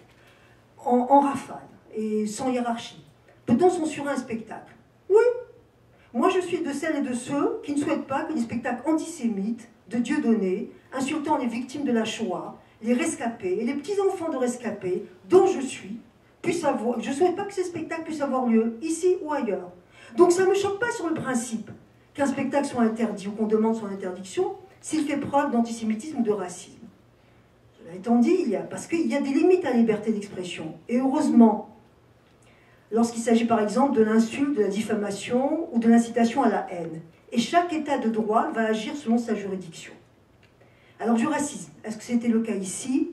En rafale et sans hiérarchie. Peut-on censurer un spectacle? Oui. Moi, je suis de celles et de ceux qui ne souhaitent pas que les spectacles antisémites de Dieudonné, insultant les victimes de la Shoah, les rescapés et les petits-enfants de rescapés, dont je suis, puissent avoir... Je ne souhaite pas que ces spectacles puissent avoir lieu, ici ou ailleurs. Donc ça ne me choque pas sur le principe qu'un spectacle soit interdit ou qu'on demande son interdiction s'il fait preuve d'antisémitisme ou de racisme. Cela étant dit, parce qu'il y a des limites à la liberté d'expression. Et heureusement, lorsqu'il s'agit par exemple de l'insulte, de la diffamation ou de l'incitation à la haine. Et chaque état de droit va agir selon sa juridiction. Alors du racisme, est-ce que c'était le cas ici?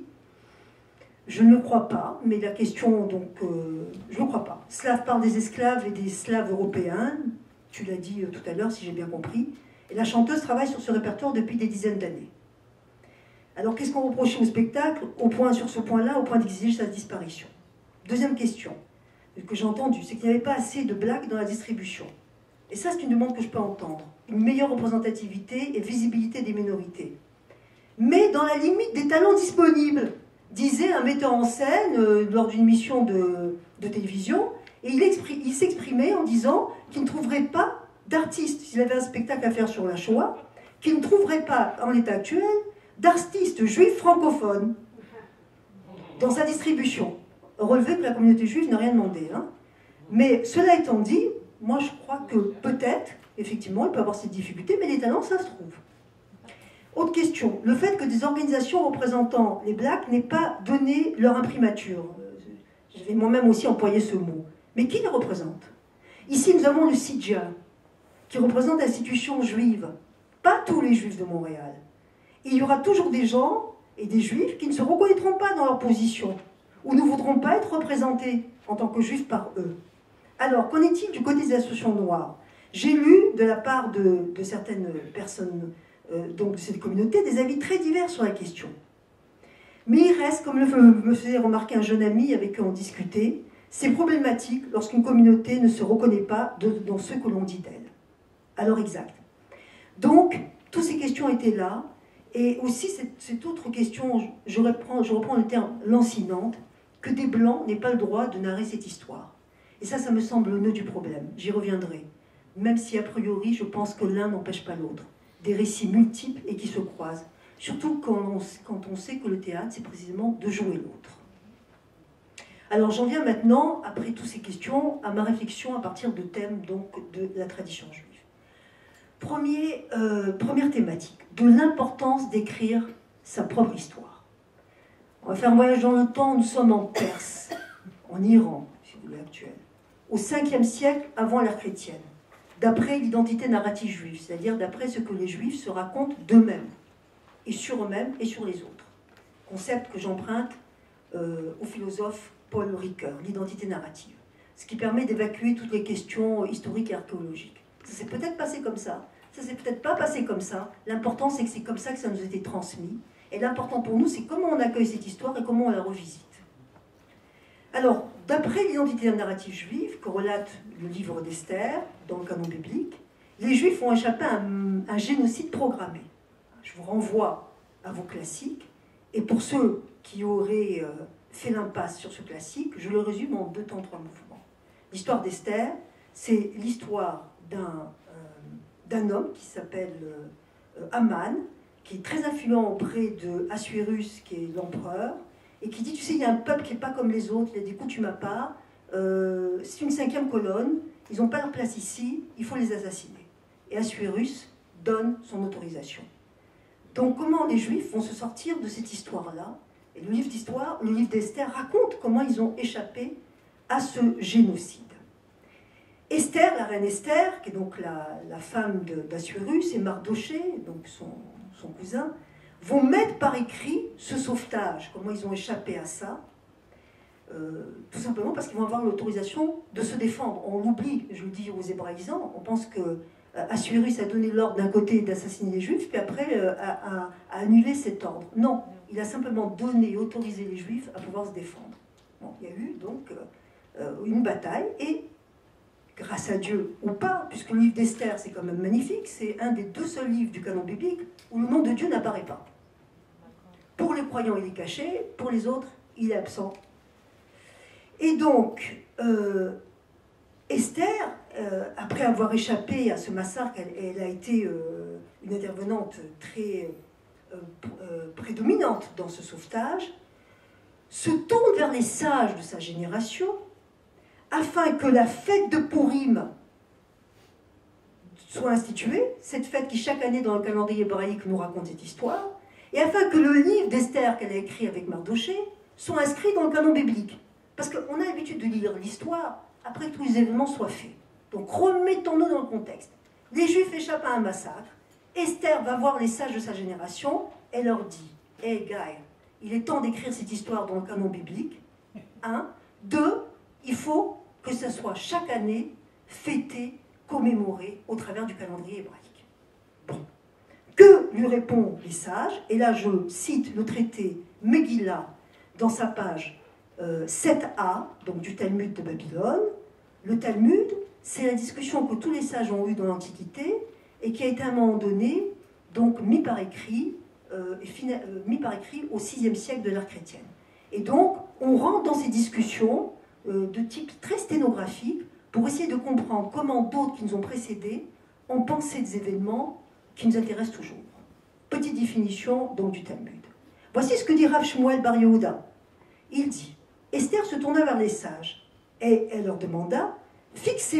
Je ne le crois pas, mais la question, donc, je ne le crois pas. Slave parle des esclaves et des Slaves européens, tu l'as dit tout à l'heure, si j'ai bien compris, et la chanteuse travaille sur ce répertoire depuis des dizaines d'années. Alors, qu'est-ce qu'on reproche au spectacle, sur ce point-là, au point d'exiger sa disparition? Deuxième question, que j'ai entendue, c'est qu'il n'y avait pas assez de blagues dans la distribution. Et ça, c'est une demande que je peux entendre. Une meilleure représentativité et visibilité des minorités. Mais dans la limite des talents disponibles, disait un metteur en scène lors d'une émission de télévision, et il s'exprimait en disant qu'il ne trouverait pas d'artiste, s'il avait un spectacle à faire sur la Shoah, qu'il ne trouverait pas, en l'état actuel, d'artistes juifs francophones dans sa distribution. Relevé que la communauté juive n'a rien demandé. Hein. Mais cela étant dit, moi je crois que peut-être, effectivement, il peut y avoir cette difficulté, mais les talents, ça se trouve. Autre question, le fait que des organisations représentant les Blacks n'aient pas donné leur imprimature. Je vais moi-même aussi employer ce mot. Mais qui les représente? Ici, nous avons le CIDJA, qui représente l'institution juive. Pas tous les juifs de Montréal. Il y aura toujours des gens et des juifs qui ne se reconnaîtront pas dans leur position, ou ne voudront pas être représentés en tant que juifs par eux. Alors, qu'en est-il du côté des associations noires? J'ai lu de la part de certaines personnes donc de cette communauté, des avis très divers sur la question. Mais il reste, comme me faisait remarquer un jeune ami avec qui on discutait, c'est problématique lorsqu'une communauté ne se reconnaît pas dans ce que l'on dit d'elle. Alors exact. Donc, toutes ces questions étaient là, et aussi cette autre question, je reprends le terme lancinante, que des Blancs n'aient pas le droit de narrer cette histoire. Et ça me semble le nœud du problème. J'y reviendrai. Même si, a priori, je pense que l'un n'empêche pas l'autre. Des récits multiples et qui se croisent. Surtout quand on sait que le théâtre, c'est précisément de jouer l'autre. Alors j'en viens maintenant, après toutes ces questions, à ma réflexion à partir de thèmes donc, de la tradition juive. Première thématique, de l'importance d'écrire sa propre histoire. On va faire un voyage dans le temps, nous sommes en Perse, en Iran, si vous voulez, actuel, au 5e siècle avant l'ère chrétienne. D'après l'identité narrative juive, c'est-à-dire d'après ce que les juifs se racontent d'eux-mêmes, et sur eux-mêmes et sur les autres. Concept que j'emprunte au philosophe Paul Ricoeur, l'identité narrative, ce qui permet d'évacuer toutes les questions historiques et archéologiques. Ça s'est peut-être passé comme ça s'est peut-être pas passé comme ça, l'important c'est que c'est comme ça que ça nous a été transmis, et l'important pour nous c'est comment on accueille cette histoire et comment on la revisite. Alors, d'après l'identité narrative juive que relate le livre d'Esther, dans le canon biblique, les Juifs ont échappé à un génocide programmé. Je vous renvoie à vos classiques, et pour ceux qui auraient fait l'impasse sur ce classique, je le résume en 2 temps 3 mouvements. L'histoire d'Esther, c'est l'histoire d'un homme qui s'appelle Haman, qui est très influent auprès de Assuérus, qui est l'empereur, et qui dit, tu sais, il y a un peuple qui n'est pas comme les autres, il y a des coutumes à part, c'est une 5e colonne, ils n'ont pas leur place ici, il faut les assassiner. Et Assuérus donne son autorisation. Donc comment les Juifs vont se sortir de cette histoire-là? Et le livre d'Esther raconte comment ils ont échappé à ce génocide. Esther, la reine Esther, qui est donc la femme d'Assuérus, et Mardoché, donc son cousin, vont mettre par écrit ce sauvetage, comment ils ont échappé à ça, tout simplement parce qu'ils vont avoir l'autorisation de se défendre. On l'oublie, je le dis aux hébraïsants, on pense que Assuérus a donné l'ordre d'un côté d'assassiner les Juifs, puis après a annulé cet ordre. Non, il a simplement donné et autorisé les Juifs à pouvoir se défendre. Bon, il y a eu donc une bataille, et grâce à Dieu ou pas, puisque le livre d'Esther c'est quand même magnifique, c'est un des 2 seuls livres du canon biblique où le nom de Dieu n'apparaît pas. Pour les croyants il est caché, pour les autres il est absent. Et donc Esther, après avoir échappé à ce massacre, elle a été une intervenante très prédominante dans ce sauvetage, se tourne vers les sages de sa génération afin que la fête de Pourim soit instituée, cette fête qui chaque année dans le calendrier hébraïque nous raconte cette histoire, et afin que le livre d'Esther qu'elle a écrit avec Mardoché soit inscrit dans le canon biblique. Parce qu'on a l'habitude de lire l'histoire après que tous les événements soient faits. Donc remettons-nous dans le contexte. Les Juifs échappent à un massacre, Esther va voir les sages de sa génération, elle leur dit « Hey guys, il est temps d'écrire cette histoire dans le canon biblique. 1. 2. Il faut que ça soit chaque année fêté, commémoré au travers du calendrier hébraïque. » Bon. Que lui répondent les sages? Et là, je cite le traité Megillah dans sa page 7a, donc du Talmud de Babylone. Le Talmud, c'est la discussion que tous les sages ont eue dans l'Antiquité et qui a été à un moment donné donc mis par écrit au VIe siècle de l'ère chrétienne. Et donc, on rentre dans ces discussions de type très sténographique pour essayer de comprendre comment d'autres qui nous ont précédés ont pensé des événements qui nous intéressent toujours. Petite définition donc du Talmud. Voici ce que dit Rav Shmuel Bar Yehuda. Il dit « Esther se tourna vers les sages et elle leur demanda « Fixez-moi »,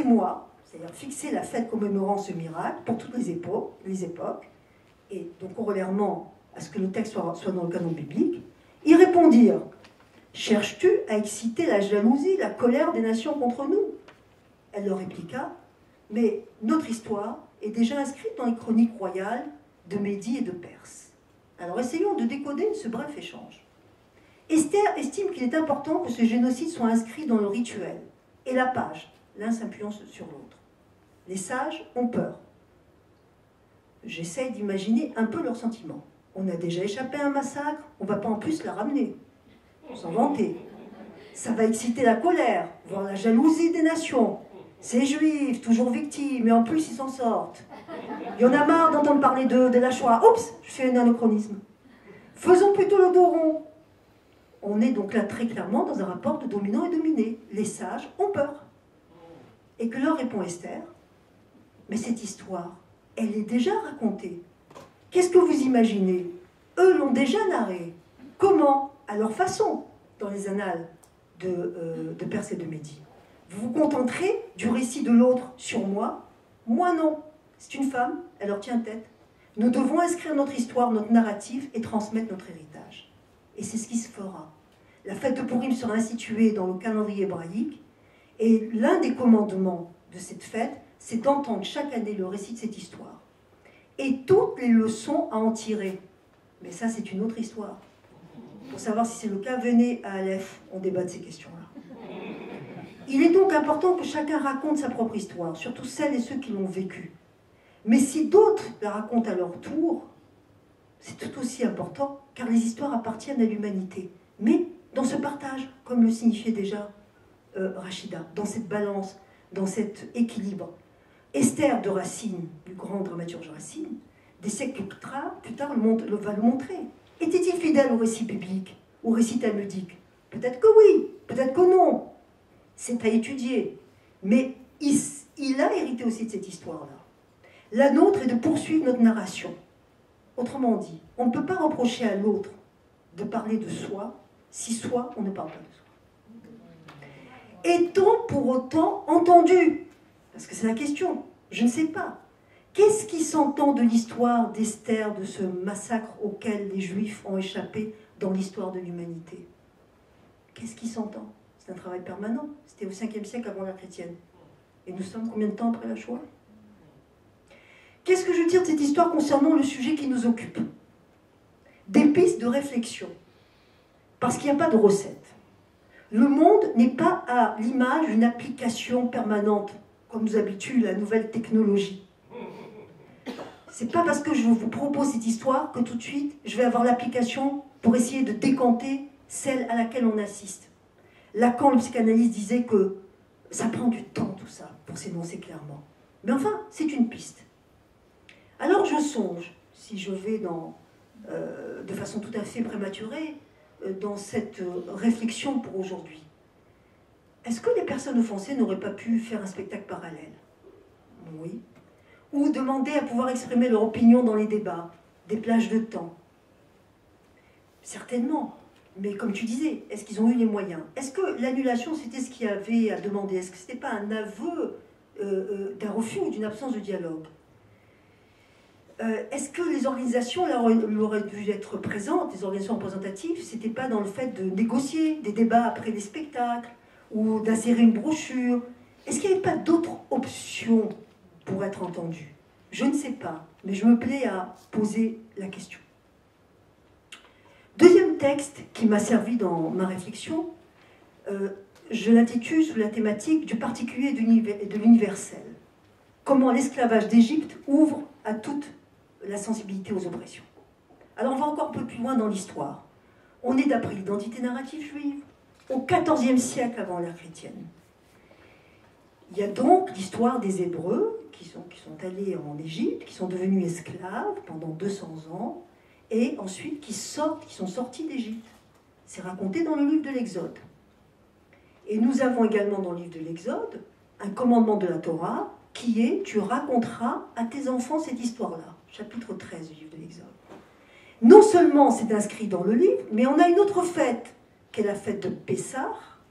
c'est-à-dire fixez la fête commémorant ce miracle pour toutes les époques, et donc corollairement à ce que le texte soit dans le canon biblique. Ils répondirent « Cherches-tu à exciter la jalousie, la colère des nations contre nous ?» Elle leur répliqua « Mais notre histoire est déjà inscrite dans les chroniques royales de Médie et de Perse. Alors essayons de décoder ce bref échange. Esther estime qu'il est important que ce génocide soit inscrit dans le rituel et la page, l'un s'appuyant sur l'autre. Les sages ont peur. J'essaye d'imaginer un peu leurs sentiments. On a déjà échappé à un massacre, on ne va pas en plus la ramener. S'en vanter. Ça va exciter la colère, voire la jalousie des nations. Ces juifs, toujours victimes, et en plus ils s'en sortent. Il y en a marre d'entendre parler de la Shoah. Oups, je fais un anachronisme. Faisons plutôt le dos rond. On est donc là très clairement dans un rapport de dominant et dominé. Les sages ont peur. Et que leur répond Esther? Mais cette histoire, elle est déjà racontée. Qu'est-ce que vous imaginez? Eux l'ont déjà narrée. Comment? À leur façon, dans les annales de Perse et de Médie. Vous vous contenterez du récit de l'autre sur moi? Moi non. C'est une femme, elle leur tient tête. Nous devons inscrire notre histoire, notre narratif et transmettre notre héritage. Et c'est ce qui se fera. La fête de Pourim sera instituée dans le calendrier hébraïque et l'un des commandements de cette fête, c'est d'entendre chaque année le récit de cette histoire. Et toutes les leçons à en tirer. Mais ça, c'est une autre histoire. Pour savoir si c'est le cas, venez à Aleph, on débat de ces questions-là. Il est donc important que chacun raconte sa propre histoire, surtout celles et ceux qui l'ont vécue. Mais si d'autres la racontent à leur tour, c'est tout aussi important, car les histoires appartiennent à l'humanité. Mais dans ce partage, comme le signifiait déjà Rachida, dans cette balance, dans cet équilibre. Esther de Racine, du grand dramaturge Racine, des siècles plus tard va le montrer. Était-il fidèle au récit biblique, au récit talmudique? Peut-être que oui, peut-être que non. C'est à étudier. Mais il a hérité aussi de cette histoire-là. La nôtre est de poursuivre notre narration. Autrement dit, on ne peut pas reprocher à l'autre de parler de soi si soi, on ne parle pas de soi. Est-on pour autant entendu? Parce que c'est la question. Je ne sais pas. Qu'est-ce qui s'entend de l'histoire d'Esther, de ce massacre auquel les Juifs ont échappé dans l'histoire de l'humanité? Qu'est-ce qui s'entend? C'est un travail permanent. C'était au 5e siècle avant l'ère chrétienne. Et nous sommes combien de temps après la Shoah? Qu'est-ce que je tire de cette histoire concernant le sujet qui nous occupe? Des pistes de réflexion. Parce qu'il n'y a pas de recette. Le monde n'est pas à l'image d'une application permanente, comme nous habitue la nouvelle technologie. C'est pas parce que je vous propose cette histoire que tout de suite, je vais avoir l'application pour essayer de décanter celle à laquelle on assiste. Lacan, le psychanalyste, disait que ça prend du temps tout ça, pour s'énoncer clairement. Mais enfin, c'est une piste. Alors je songe, si je vais de façon tout à fait prématurée, dans cette réflexion pour aujourd'hui. Est-ce que les personnes offensées n'auraient pas pu faire un spectacle parallèle? Oui. Ou demander à pouvoir exprimer leur opinion dans les débats, des plages de temps? Certainement. Mais comme tu disais, est-ce qu'ils ont eu les moyens? Est-ce que l'annulation, c'était ce qu'il y avait à demander? Est-ce que ce n'était pas un aveu d'un refus ou d'une absence de dialogue? Est-ce que les organisations là, auraient dû être présentes, les organisations représentatives, c'était pas dans le fait de négocier des débats après les spectacles ou d'insérer une brochure? Est-ce qu'il n'y avait pas d'autres options pour être entendues? Je ne sais pas, mais je me plais à poser la question. Deuxième texte qui m'a servi dans ma réflexion, je l'intitule sous la thématique du particulier et de l'universel. Comment l'esclavage d'Égypte ouvre à toute la sensibilité aux oppressions. Alors on va encore un peu plus loin dans l'histoire. On est d'après l'identité narrative juive, au XIVe siècle avant l'ère chrétienne. Il y a donc l'histoire des Hébreux qui sont allés en Égypte, qui sont devenus esclaves pendant 200 ans, et ensuite qui sont sortis d'Égypte. C'est raconté dans le livre de l'Exode. Et nous avons également dans le livre de l'Exode un commandement de la Torah qui est « Tu raconteras à tes enfants cette histoire-là ». Chapitre 13 du livre de l'Exode. Non seulement c'est inscrit dans le livre, mais on a une autre fête, qui est la fête de Pessah,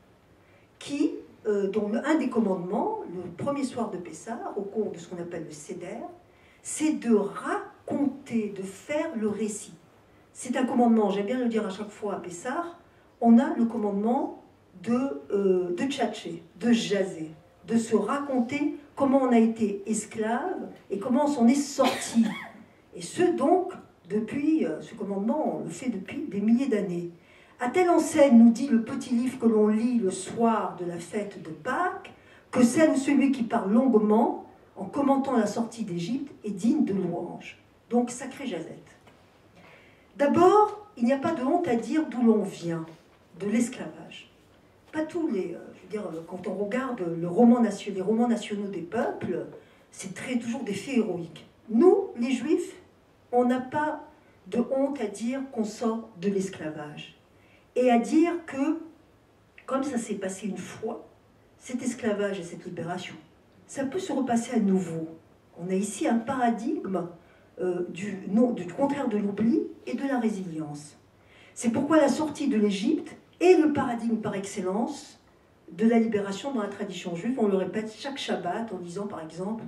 dont un des commandements, le premier soir de Pessah, au cours de ce qu'on appelle le Seder, c'est de raconter, de faire le récit. C'est un commandement, j'aime bien le dire à chaque fois à Pessah, on a le commandement de tchatcher, de jaser, de se raconter comment on a été esclave et comment on s'en est sorti. Et ce donc, ce commandement, on le fait depuis des milliers d'années. À telle enseigne, nous dit le petit livre que l'on lit le soir de la fête de Pâques, que celle ou celui qui parle longuement, en commentant la sortie d'Égypte, est digne de louange. Donc, sacrée jazette. D'abord, il n'y a pas de honte à dire d'où l'on vient, de l'esclavage. Pas tous les... je veux dire, quand on regarde les romans nationaux des peuples, c'est toujours des faits héroïques. Nous, les Juifs, on n'a pas de honte à dire qu'on sort de l'esclavage. Et à dire que, comme ça s'est passé une fois, cet esclavage et cette libération, ça peut se repasser à nouveau. On a ici un paradigme du contraire de l'oubli et de la résilience. C'est pourquoi la sortie de l'Égypte est le paradigme par excellence de la libération dans la tradition juive. On le répète chaque Shabbat en disant par exemple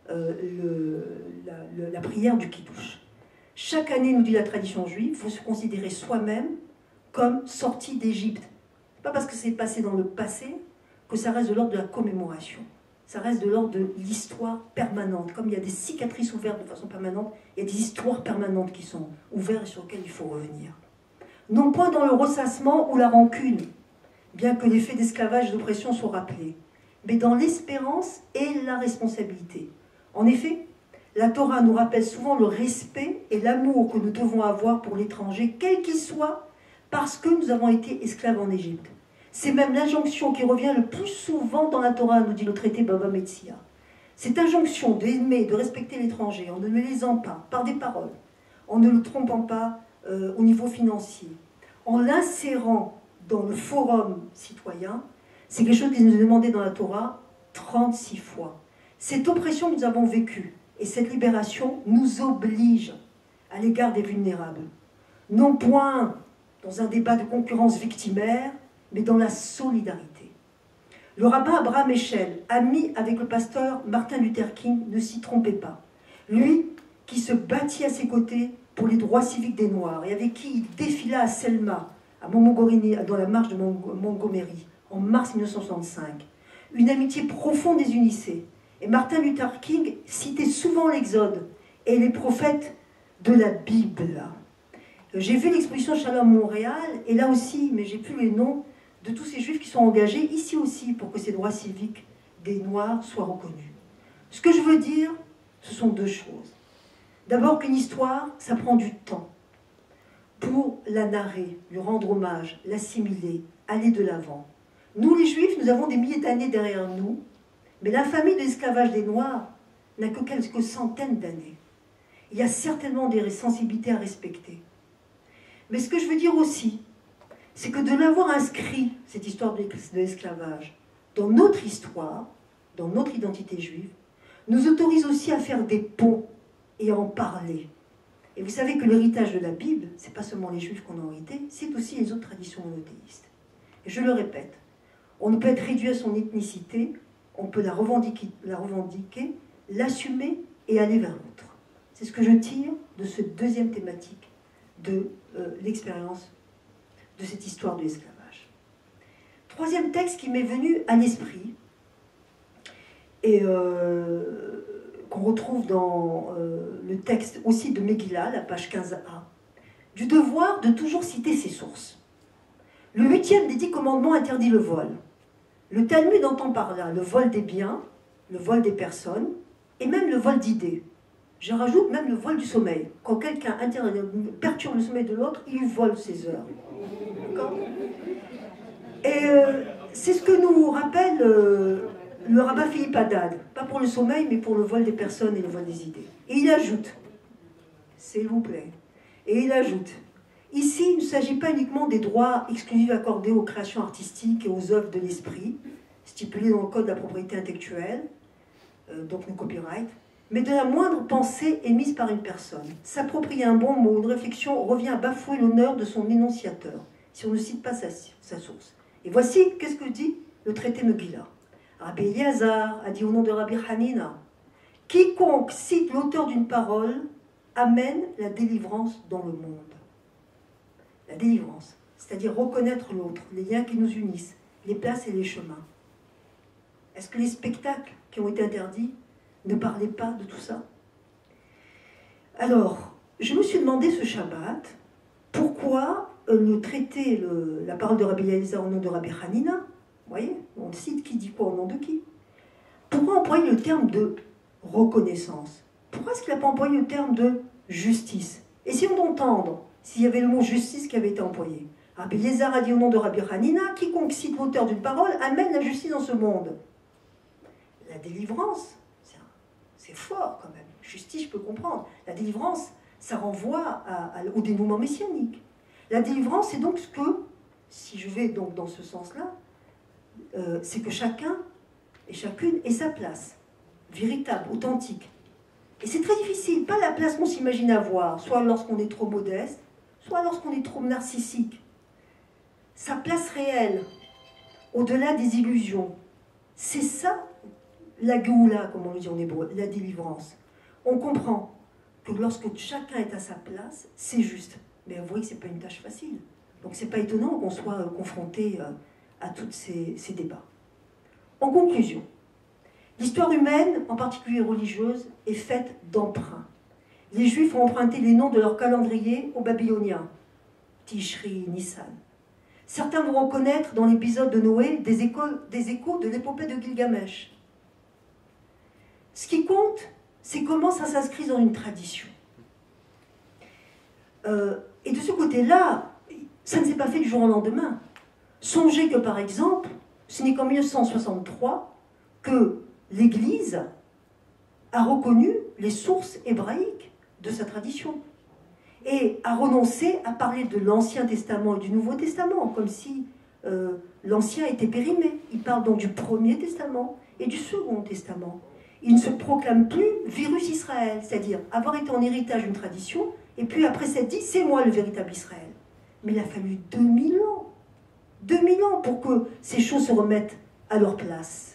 la prière du Kiddush. Chaque année, nous dit la tradition juive, il faut se considérer soi-même comme sorti d'Égypte. Pas parce que c'est passé dans le passé que ça reste de l'ordre de la commémoration. Ça reste de l'ordre de l'histoire permanente. Comme il y a des cicatrices ouvertes de façon permanente, il y a des histoires permanentes qui sont ouvertes et sur lesquelles il faut revenir. Non point dans le ressassement ou la rancune, bien que les faits d'esclavage et d'oppression soient rappelés, mais dans l'espérance et la responsabilité. En effet, la Torah nous rappelle souvent le respect et l'amour que nous devons avoir pour l'étranger, quel qu'il soit, parce que nous avons été esclaves en Égypte. C'est même l'injonction qui revient le plus souvent dans la Torah, nous dit le traité Bava Metzia. Cette injonction d'aimer, de respecter l'étranger, en ne le lésant pas par des paroles, en ne le trompant pas au niveau financier, en l'insérant dans le forum citoyen, c'est quelque chose qui nous est demandé dans la Torah 36 fois. Cette oppression que nous avons vécue et cette libération nous oblige à l'égard des vulnérables. Non point dans un débat de concurrence victimaire, mais dans la solidarité. Le rabbin Abraham Eshel, ami avec le pasteur Martin Luther King, ne s'y trompait pas. Lui, qui se battit à ses côtés pour les droits civiques des Noirs et avec qui il défila à Selma, à Montgomery, dans la marche de Montgomery, en mars 1965, une amitié profonde les unissait. Et Martin Luther King citait souvent l'Exode et les prophètes de la Bible. J'ai vu l'exposition Shalom Montréal, et là aussi, mais j'ai plus les noms de tous ces juifs qui sont engagés ici aussi pour que ces droits civiques des Noirs soient reconnus. Ce que je veux dire, ce sont deux choses. D'abord qu'une histoire, ça prend du temps pour la narrer, lui rendre hommage, l'assimiler, aller de l'avant. Nous, les Juifs, nous avons des milliers d'années derrière nous, mais l'infamie de l'esclavage des Noirs n'a que quelques centaines d'années. Il y a certainement des sensibilités à respecter. Mais ce que je veux dire aussi, c'est que de l'avoir inscrit, cette histoire de l'esclavage, dans notre histoire, dans notre identité juive, nous autorise aussi à faire des ponts et à en parler. Et vous savez que l'héritage de la Bible, ce n'est pas seulement les Juifs qu'on a hérité, c'est aussi les autres traditions monothéistes. Et je le répète, on ne peut être réduit à son ethnicité, on peut la revendiquer, l'assumer et aller vers l'autre. C'est ce que je tire de cette deuxième thématique de l'expérience de cette histoire de l'esclavage. Troisième texte qui m'est venu à l'esprit, et qu'on retrouve dans le texte aussi de Megillah, la page 15a, du devoir de toujours citer ses sources. Le 8e des 10 commandements interdit le vol. Le Talmud entend par là le vol des biens, le vol des personnes, et même le vol d'idées. Je rajoute même le vol du sommeil. Quand quelqu'un perturbe le sommeil de l'autre, il lui vole ses heures. D'accord ? Et c'est ce que nous rappelle le rabbin Philippe Haddad. Pas pour le sommeil, mais pour le vol des personnes et le vol des idées. Et il ajoute, s'il vous plaît, et il ajoute, ici, il ne s'agit pas uniquement des droits exclusifs accordés aux créations artistiques et aux œuvres de l'esprit, stipulés dans le Code de la propriété intellectuelle, donc le copyright, mais de la moindre pensée émise par une personne. S'approprier un bon mot, une réflexion, revient à bafouer l'honneur de son énonciateur, si on ne cite pas sa source. Et voici, qu'est-ce que dit le traité Megillah. Rabbi Eliezer a dit au nom de Rabbi Hanina, « Quiconque cite l'auteur d'une parole amène la délivrance dans le monde. » La délivrance, c'est-à-dire reconnaître l'autre, les liens qui nous unissent, les places et les chemins. Est-ce que les spectacles qui ont été interdits ne parlaient pas de tout ça? Alors, je me suis demandé ce Shabbat, pourquoi le traité, la parole de Rabbi Eliezer au nom de Rabbi Hanina, vous voyez, on cite qui dit quoi au nom de qui? Pourquoi employer le terme de reconnaissance? Pourquoi est-ce qu'il n'a pas employé le terme de justice? Essayons d'entendre s'il y avait le mot justice qui avait été employé. Rabbi Eliezer a dit au nom de Rabbi Hanina, quiconque cite l'auteur d'une parole amène la justice dans ce monde. La délivrance, c'est fort quand même. Justice, je peux comprendre. La délivrance, ça renvoie au dénouement messianique. La délivrance, c'est donc ce que, si je vais donc dans ce sens-là, c'est que chacun et chacune ait sa place, véritable, authentique. Et c'est très difficile, pas la place qu'on s'imagine avoir, soit lorsqu'on est trop modeste, soit lorsqu'on est trop narcissique. Sa place réelle, au-delà des illusions, c'est ça, la Géoula, comme on le dit en hébreu, la délivrance. On comprend que lorsque chacun est à sa place, c'est juste. Mais vous voyez que ce n'est pas une tâche facile. Donc ce n'est pas étonnant qu'on soit confronté à tous ces débats. En conclusion, l'histoire humaine, en particulier religieuse, est faite d'emprunts. Les Juifs ont emprunté les noms de leur calendrier aux Babyloniens, Tishri, Nissan. Certains vont reconnaître dans l'épisode de Noé des échos de l'épopée de Gilgamesh. Ce qui compte, c'est comment ça s'inscrit dans une tradition. Et de ce côté-là, ça ne s'est pas fait du jour au lendemain. Songez que, par exemple, ce n'est qu'en 1963 que l'Église a reconnu les sources hébraïques de sa tradition et a renoncé à parler de l'Ancien Testament et du Nouveau Testament, comme si l'Ancien était périmé. Il parle donc du Premier Testament et du Second Testament. Il ne se proclame plus virus Israël, c'est-à-dire avoir été en héritage d'une tradition, et puis après s'être dit, c'est moi le véritable Israël. Mais il a fallu 2000 ans. 2000 ans pour que ces choses se remettent à leur place.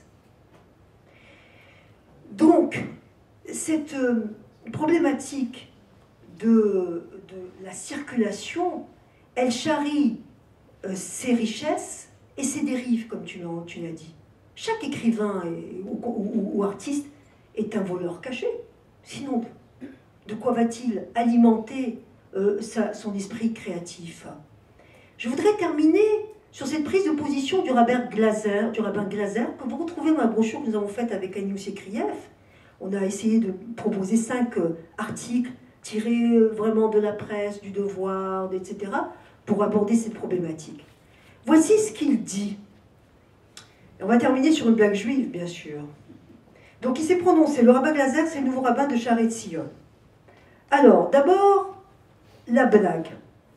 Donc, cette problématique de la circulation, elle charrie ses richesses et ses dérives, comme tu l'as dit. Chaque écrivain ou artiste est un voleur caché. Sinon, de quoi va-t-il alimenter son esprit créatif? Je voudrais terminer sur cette prise de position du rabbin Glaser, que vous retrouvez dans la brochure que nous avons faite avec Agnès Ekrieff. On a essayé de proposer 5 articles tirés vraiment de la presse, du Devoir, etc., pour aborder cette problématique. Voici ce qu'il dit. Et on va terminer sur une blague juive, bien sûr. Donc il s'est prononcé, le rabbin Glaser, c'est le nouveau rabbin de Shaarei Tzion. Alors, d'abord, la blague.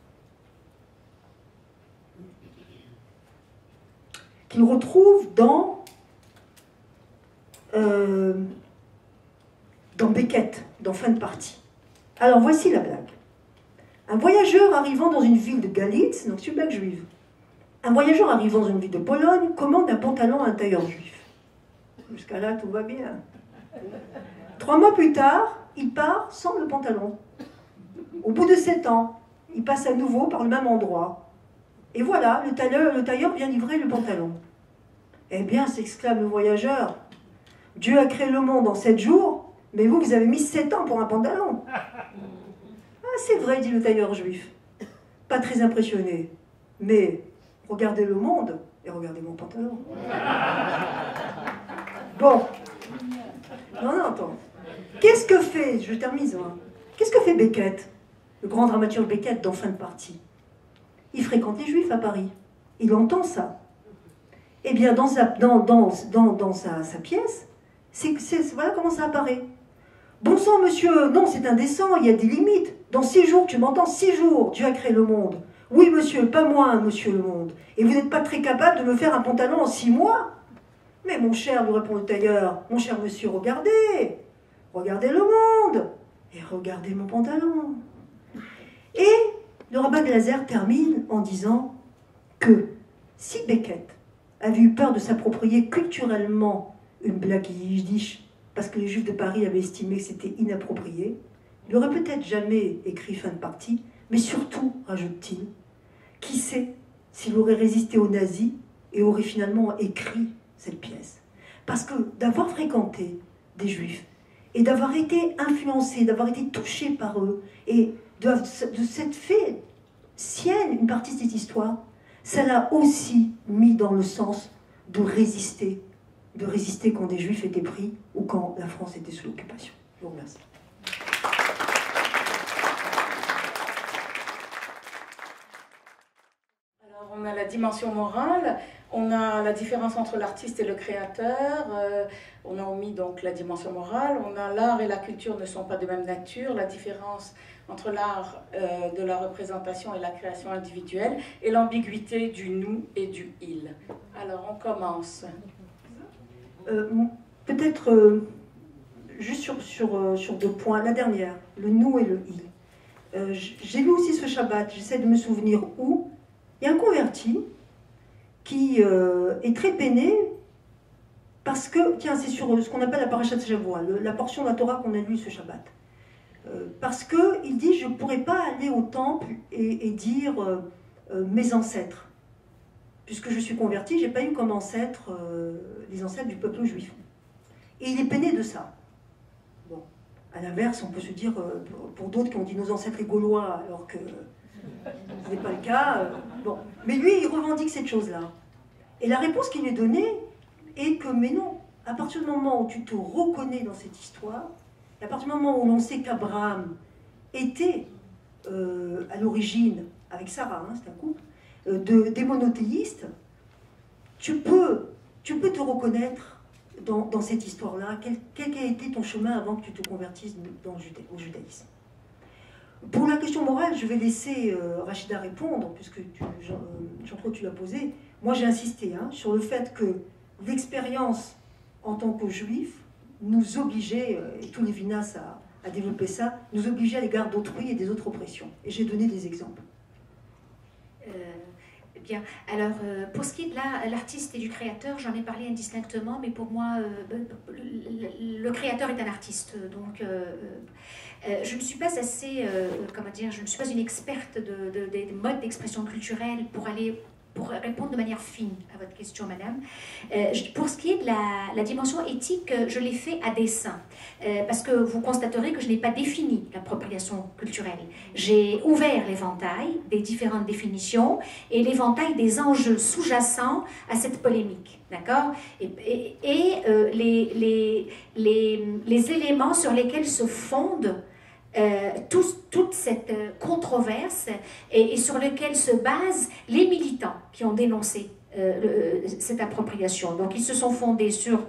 Qu'il retrouve dans Beckett, dans Fin de partie. Alors, voici la blague. Un voyageur arrivant dans une ville de Galitz, donc c'est une blague juive, un voyageur arrivant dans une ville de Pologne commande un pantalon à un tailleur juif. Jusqu'à là, tout va bien. 3 mois plus tard, il part sans le pantalon. Au bout de 7 ans, il passe à nouveau par le même endroit. Et voilà, le tailleur vient livrer le pantalon. Eh bien, s'exclame le voyageur, Dieu a créé le monde en 7 jours, mais vous avez mis 7 ans pour un pantalon. Ah, c'est vrai, dit le tailleur juif. Pas très impressionné. Mais regardez le monde et regardez mon pantalon. Bon. Non, attends. Qu'est-ce que fait, je termine, hein. Qu'est-ce que fait Beckett, le grand dramaturge Beckett, dans Fin de partie? Il fréquente les Juifs à Paris. Il entend ça. Eh bien, dans sa pièce, voilà comment ça apparaît. Bon sang, monsieur, non, c'est indécent, il y a des limites. Dans 6 jours, tu m'entends, 6 jours, Dieu a créé le monde. Oui, monsieur, pas moins, monsieur le monde. Et vous n'êtes pas très capable de me faire un pantalon en 6 mois? Mais mon cher, lui répond le tailleur, mon cher monsieur, regardez. Regardez le monde. Et regardez mon pantalon. Et le rabbin Glaser termine en disant que si Beckett avait eu peur de s'approprier culturellement une blague yiddish, parce que les Juifs de Paris avaient estimé que c'était inapproprié, il n'aurait peut-être jamais écrit Fin de partie, mais surtout, rajoute-t-il, qui sait s'il aurait résisté aux nazis et aurait finalement écrit cette pièce. Parce que d'avoir fréquenté des Juifs et d'avoir été influencé, d'avoir été touché par eux, et de cette fait sienne une partie de cette histoire, ça l'a aussi mis dans le sens de résister quand des Juifs étaient pris ou quand la France était sous l'occupation. Je vous remercie. Alors, on a la dimension morale, on a la différence entre l'artiste et le créateur, on a omis donc la dimension morale, on a l'art et la culture ne sont pas de même nature, la différence entre l'art de la représentation et la création individuelle, et l'ambiguïté du nous et du il. Alors, on commence. Peut-être juste sur 2 points. La dernière, le nous et le il. J'ai lu aussi ce Shabbat, j'essaie de me souvenir où. Il y a un converti qui est très peiné parce que, tiens, c'est sur ce qu'on appelle la Parashat Shavua, la portion de la Torah qu'on a lue ce Shabbat. Parce qu'il dit, je ne pourrais pas aller au temple et dire mes ancêtres. Puisque je suis converti, je n'ai pas eu comme ancêtres les ancêtres du peuple juif. Et il est peiné de ça. Bon, à l'inverse, on peut se dire, pour d'autres qui ont dit nos ancêtres gaulois, alors que ce n'est pas le cas. Bon. Mais lui, il revendique cette chose-là. Et la réponse qui lui est donnée est que, mais non, à partir du moment où tu te reconnais dans cette histoire, à partir du moment où l'on sait qu'Abraham était à l'origine, avec Sarah, hein, c'est un couple, des monothéistes, tu peux te reconnaître dans cette histoire-là, quel a été ton chemin avant que tu te convertisses au judaïsme. Pour la question morale, je vais laisser Rachida répondre, puisque Jean-Claude, tu l'as posé. Moi, j'ai insisté sur le fait que l'expérience en tant que juif nous obligeait, et tous les Vinas à développer ça, nous obligeait à l'égard d'autrui et des autres oppressions. Et j'ai donné des exemples. Bien, alors pour ce qui est de l'artiste et du créateur, j'en ai parlé indistinctement, mais pour moi, le créateur est un artiste, donc je ne suis pas assez, je ne suis pas une experte des modes d'expression culturelle pour aller pour répondre de manière fine à votre question, madame. Pour ce qui est de la dimension éthique, je l'ai fait à dessein, parce que vous constaterez que je n'ai pas défini l'appropriation culturelle. J'ai ouvert l'éventail des différentes définitions et l'éventail des enjeux sous-jacents à cette polémique, d'accord? Et les éléments sur lesquels se fondent toute cette controverse et sur lequel se basent les militants qui ont dénoncé cette appropriation. Donc ils se sont fondés sur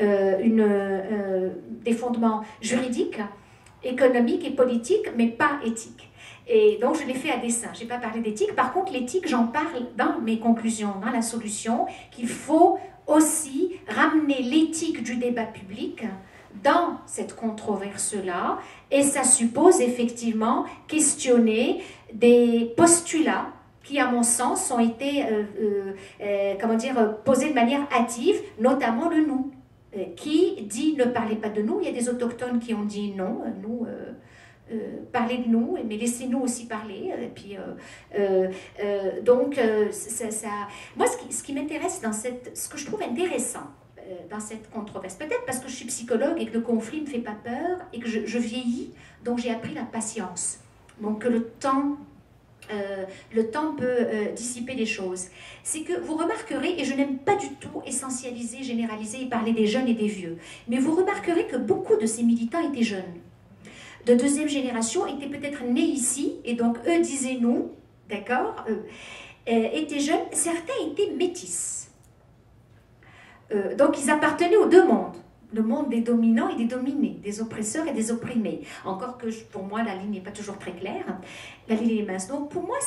des fondements juridiques, économiques et politiques, mais pas éthiques. Et donc je l'ai fait à dessein, je n'ai pas parlé d'éthique. Par contre l'éthique, j'en parle dans mes conclusions, dans la solution, qu'il faut aussi ramener l'éthique du débat public dans cette controverse-là, et ça suppose effectivement questionner des postulats qui, à mon sens, ont été posés de manière hâtive, notamment le nous. Qui dit ne parlez pas de nous? Il y a des autochtones qui ont dit non, nous, parlez de nous, mais laissez-nous aussi parler. Et puis, moi, ce qui m'intéresse ce que je trouve intéressant, dans cette controverse. Peut-être parce que je suis psychologue et que le conflit ne me fait pas peur et que je vieillis, donc j'ai appris la patience. Donc que le temps peut dissiper les choses. C'est que vous remarquerez, et je n'aime pas du tout essentialiser, généraliser et parler des jeunes et des vieux, mais vous remarquerez que beaucoup de ces militants étaient jeunes. De deuxième génération, étaient peut-être nés ici, et donc eux disaient nous, d'accord, étaient jeunes, certains étaient métis. Donc ils appartenaient aux deux mondes, le monde des dominants et des dominés, des oppresseurs et des opprimés. Encore que pour moi la ligne n'est pas toujours très claire, la ligne est mince. Donc pour moi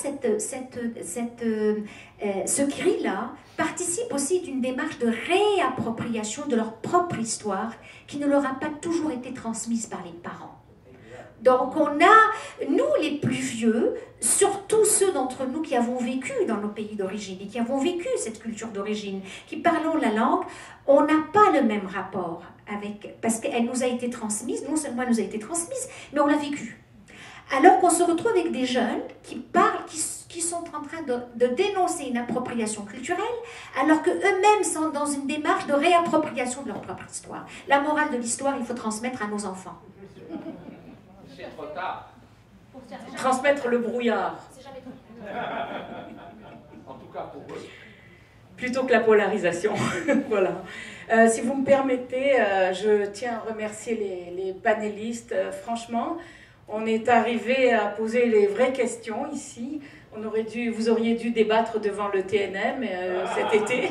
ce cri-là participe aussi d'une démarche de réappropriation de leur propre histoire qui ne leur a pas toujours été transmise par les parents. Donc on a, nous les plus vieux, surtout ceux d'entre nous qui avons vécu dans nos pays d'origine et qui avons vécu cette culture d'origine, qui parlons la langue, on n'a pas le même rapport avec, parce qu'elle nous a été transmise, non seulement elle nous a été transmise, mais on l'a vécue. Alors qu'on se retrouve avec des jeunes qui parlent, qui sont en train de dénoncer une appropriation culturelle, alors qu'eux-mêmes sont dans une démarche de réappropriation de leur propre histoire. La morale de l'histoire, il faut transmettre à nos enfants. C'est trop tard. Transmettre le brouillard. C'est jamais trop. En tout cas pour eux. Plutôt que la polarisation. Voilà. Si vous me permettez, je tiens à remercier les panélistes. Franchement, on est arrivé à poser les vraies questions ici. Vous auriez dû débattre devant le TNM cet été.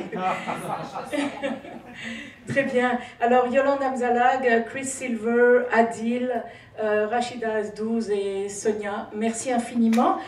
Très bien. Alors, Yolande Amzalag, Chris Silver, Adil, Rachida Azdouz et Sonia, merci infiniment.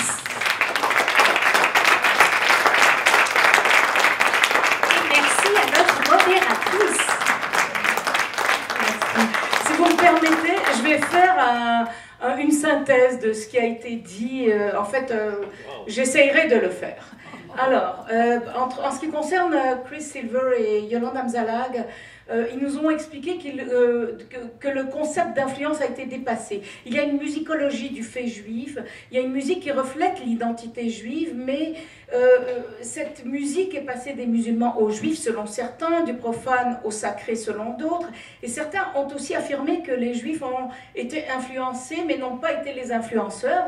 Et merci à notre modératrice. Merci. Si vous me permettez, je vais faire une synthèse de ce qui a été dit. En fait, j'essayerai de le faire. Alors, en ce qui concerne Chris Silver et Yolande Amzalag, ils nous ont expliqué que le concept d'influence a été dépassé. Il y a une musicologie du fait juif, il y a une musique qui reflète l'identité juive, mais cette musique est passée des musulmans aux juifs selon certains, du profane au sacré selon d'autres, et certains ont aussi affirmé que les juifs ont été influencés, mais n'ont pas été les influenceurs.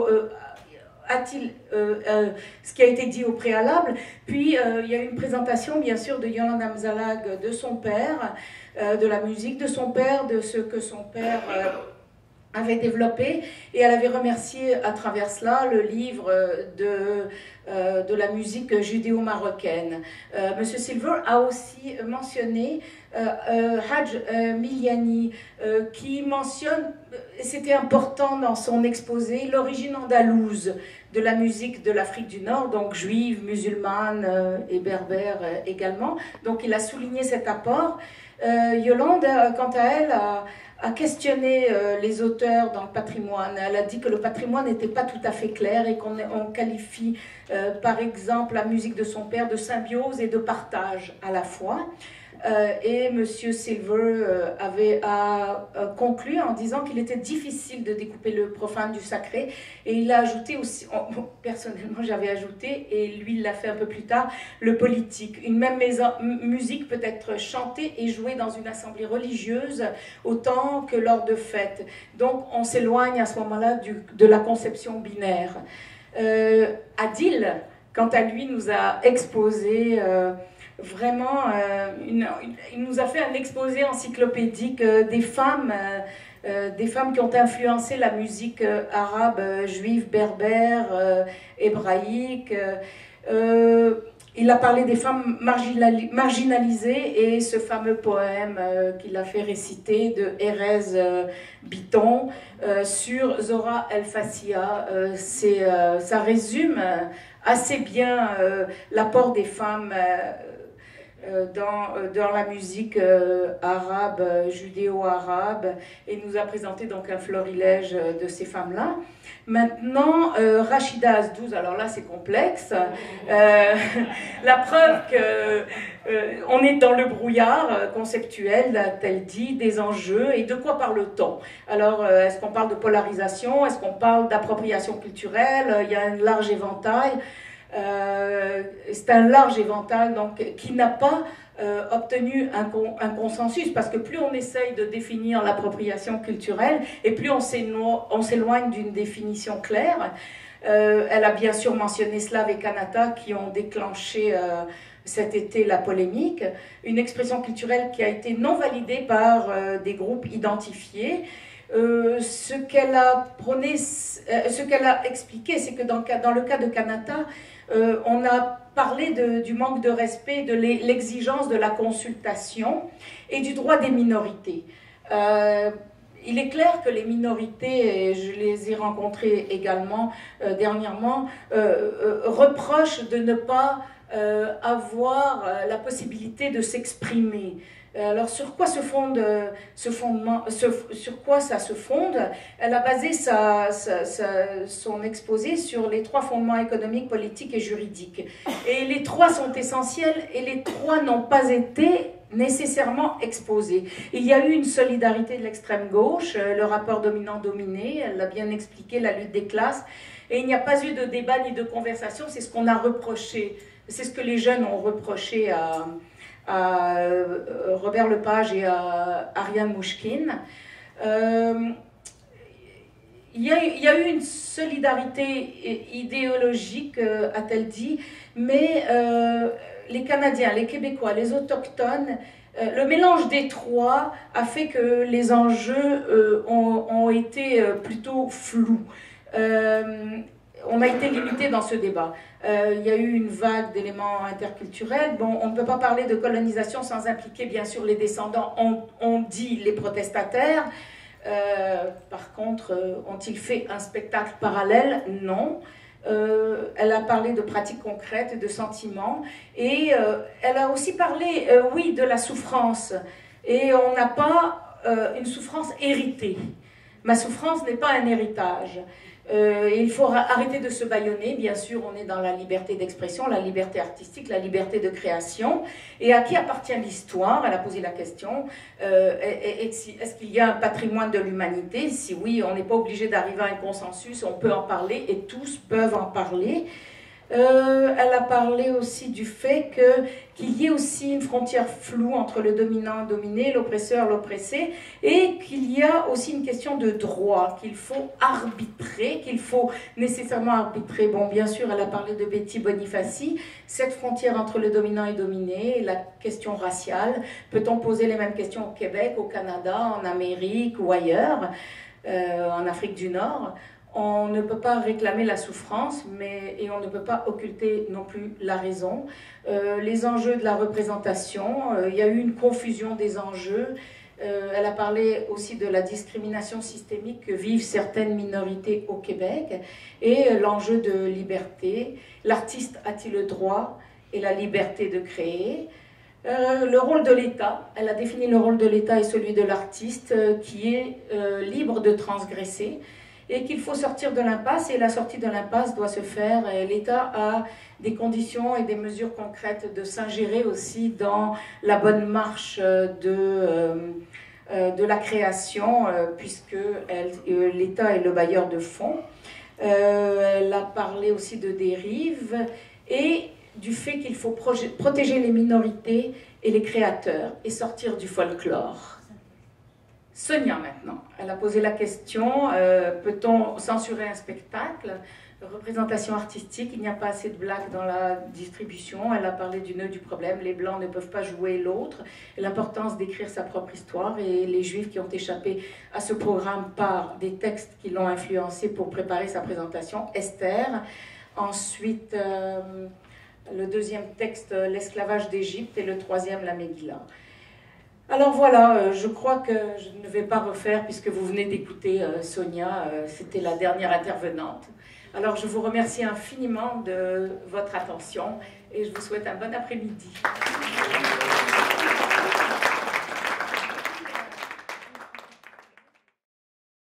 Ce qui a été dit au préalable. Puis il y a eu une présentation bien sûr de Yolande Amzalag, de son père, de la musique de son père, de ce que son père avait développé, et elle avait remercié à travers cela le livre de la musique judéo-marocaine. Monsieur Silver a aussi mentionné Hadj Miliani, qui mentionne, c'était important dans son exposé, l'origine andalouse de la musique de l'Afrique du Nord, donc juive, musulmane et berbère également. Donc il a souligné cet apport. Yolande, quant à elle, a questionné les auteurs dans le patrimoine. Elle a dit que le patrimoine n'était pas tout à fait clair et qu'on qualifie par exemple la musique de son père de symbiose et de partage à la fois. et M. Silver avait conclu en disant qu'il était difficile de découper le profane du sacré, et il a ajouté aussi, personnellement j'avais ajouté, et lui il l'a fait un peu plus tard, le politique. Une même musique peut être chantée et jouée dans une assemblée religieuse autant que lors de fêtes. Donc on s'éloigne à ce moment-là de la conception binaire. Adil, quant à lui, nous a exposé vraiment, il nous a fait un exposé encyclopédique des femmes qui ont influencé la musique arabe, juive, berbère, hébraïque. Il a parlé des femmes marginalisées, et ce fameux poème qu'il a fait réciter de Erez Biton sur Zora El-Fassia, ça résume assez bien l'apport des femmes dans la musique arabe, judéo-arabe, et nous a présenté donc un florilège de ces femmes-là. Maintenant, Rachida Azdouz, alors là c'est complexe, la preuve qu'on est dans le brouillard conceptuel, a-t-elle dit, des enjeux, et de quoi parle-t-on? Alors, est-ce qu'on parle de polarisation, est-ce qu'on parle d'appropriation culturelle? Il y a un large éventail. C'est un large éventail donc, qui n'a pas obtenu un consensus, parce que plus on essaye de définir l'appropriation culturelle et plus on s'éloigne d'une définition claire. Elle a bien sûr mentionné Slav et Kanata qui ont déclenché cet été la polémique, une expression culturelle qui a été non validée par des groupes identifiés. Ce qu'elle a expliqué, c'est que dans le cas de Kanata, on a parlé du manque de respect, de l'exigence de la consultation et du droit des minorités. Il est clair que les minorités, et je les ai rencontrées également dernièrement, reprochent de ne pas avoir la possibilité de s'exprimer. Alors sur quoi sur quoi ça se fonde? Elle a basé son exposé sur les 3 fondements économiques, politiques et juridiques. Et les 3 sont essentiels, et les 3 n'ont pas été nécessairement exposés. Il y a eu une solidarité de l'extrême gauche, le rapport dominant-dominé, elle l'a bien expliqué, la lutte des classes, et il n'y a pas eu de débat ni de conversation, c'est ce qu'on a reproché, c'est ce que les jeunes ont reproché à Robert Lepage et à Ariane Mouchkine. Il y a eu une solidarité idéologique, a-t-elle dit, mais les Canadiens, les Québécois, les Autochtones, le mélange des 3 a fait que les enjeux ont été plutôt flous. On a été limité dans ce débat. Il y a eu une vague d'éléments interculturels. Bon, on ne peut pas parler de colonisation sans impliquer, bien sûr, les descendants. On dit les protestataires. Par contre, ont-ils fait un spectacle parallèle? Non. Elle a parlé de pratiques concrètes, de sentiments. Et elle a aussi parlé, oui, de la souffrance. Et on n'a pas une souffrance héritée. Ma souffrance n'est pas un héritage. Il faut arrêter de se bâillonner. Bien sûr, on est dans la liberté d'expression, la liberté artistique, la liberté de création. Et à qui appartient l'histoire? Elle a posé la question. Est-ce qu'il y a un patrimoine de l'humanité? Si oui, on n'est pas obligé d'arriver à un consensus, on peut en parler et tous peuvent en parler. Elle a parlé aussi du fait qu'il y ait aussi une frontière floue entre le dominant-dominé, l'oppresseur, l'oppressé, et qu'il y a aussi une question de droit, qu'il faut arbitrer, qu'il faut nécessairement arbitrer. Bon, bien sûr, elle a parlé de Betty Bonifaci, cette frontière entre le dominant et dominé, la question raciale. Peut-on poser les mêmes questions au Québec, au Canada, en Amérique ou ailleurs, en Afrique du Nord? On ne peut pas réclamer la souffrance, et on ne peut pas occulter non plus la raison. Les enjeux de la représentation, il y a eu une confusion des enjeux. Elle a parlé aussi de la discrimination systémique que vivent certaines minorités au Québec et l'enjeu de liberté. L'artiste a-t-il le droit et la liberté de créer? Le rôle de l'État, elle a défini le rôle de l'État et celui de l'artiste qui est libre de transgresser. et qu'il faut sortir de l'impasse, et la sortie de l'impasse doit se faire, et l'État a des conditions et des mesures concrètes de s'ingérer aussi dans la bonne marche de la création, puisque l'État est le bailleur de fonds. Elle a parlé aussi de dérives et du fait qu'il faut protéger les minorités et les créateurs et sortir du folklore. Sonia maintenant, elle a posé la question, peut-on censurer un spectacle? Représentation artistique, il n'y a pas assez de blacks dans la distribution. Elle a parlé du nœud du problème, les blancs ne peuvent pas jouer l'autre, l'importance d'écrire sa propre histoire, et les juifs qui ont échappé à ce programme par des textes qui l'ont influencé pour préparer sa présentation, Esther. Ensuite, le deuxième texte, l'esclavage d'Égypte, et le troisième, la Megillah. Alors voilà, je crois que je ne vais pas refaire, puisque vous venez d'écouter Sonia, c'était la dernière intervenante. Alors je vous remercie infiniment de votre attention et je vous souhaite un bon après-midi.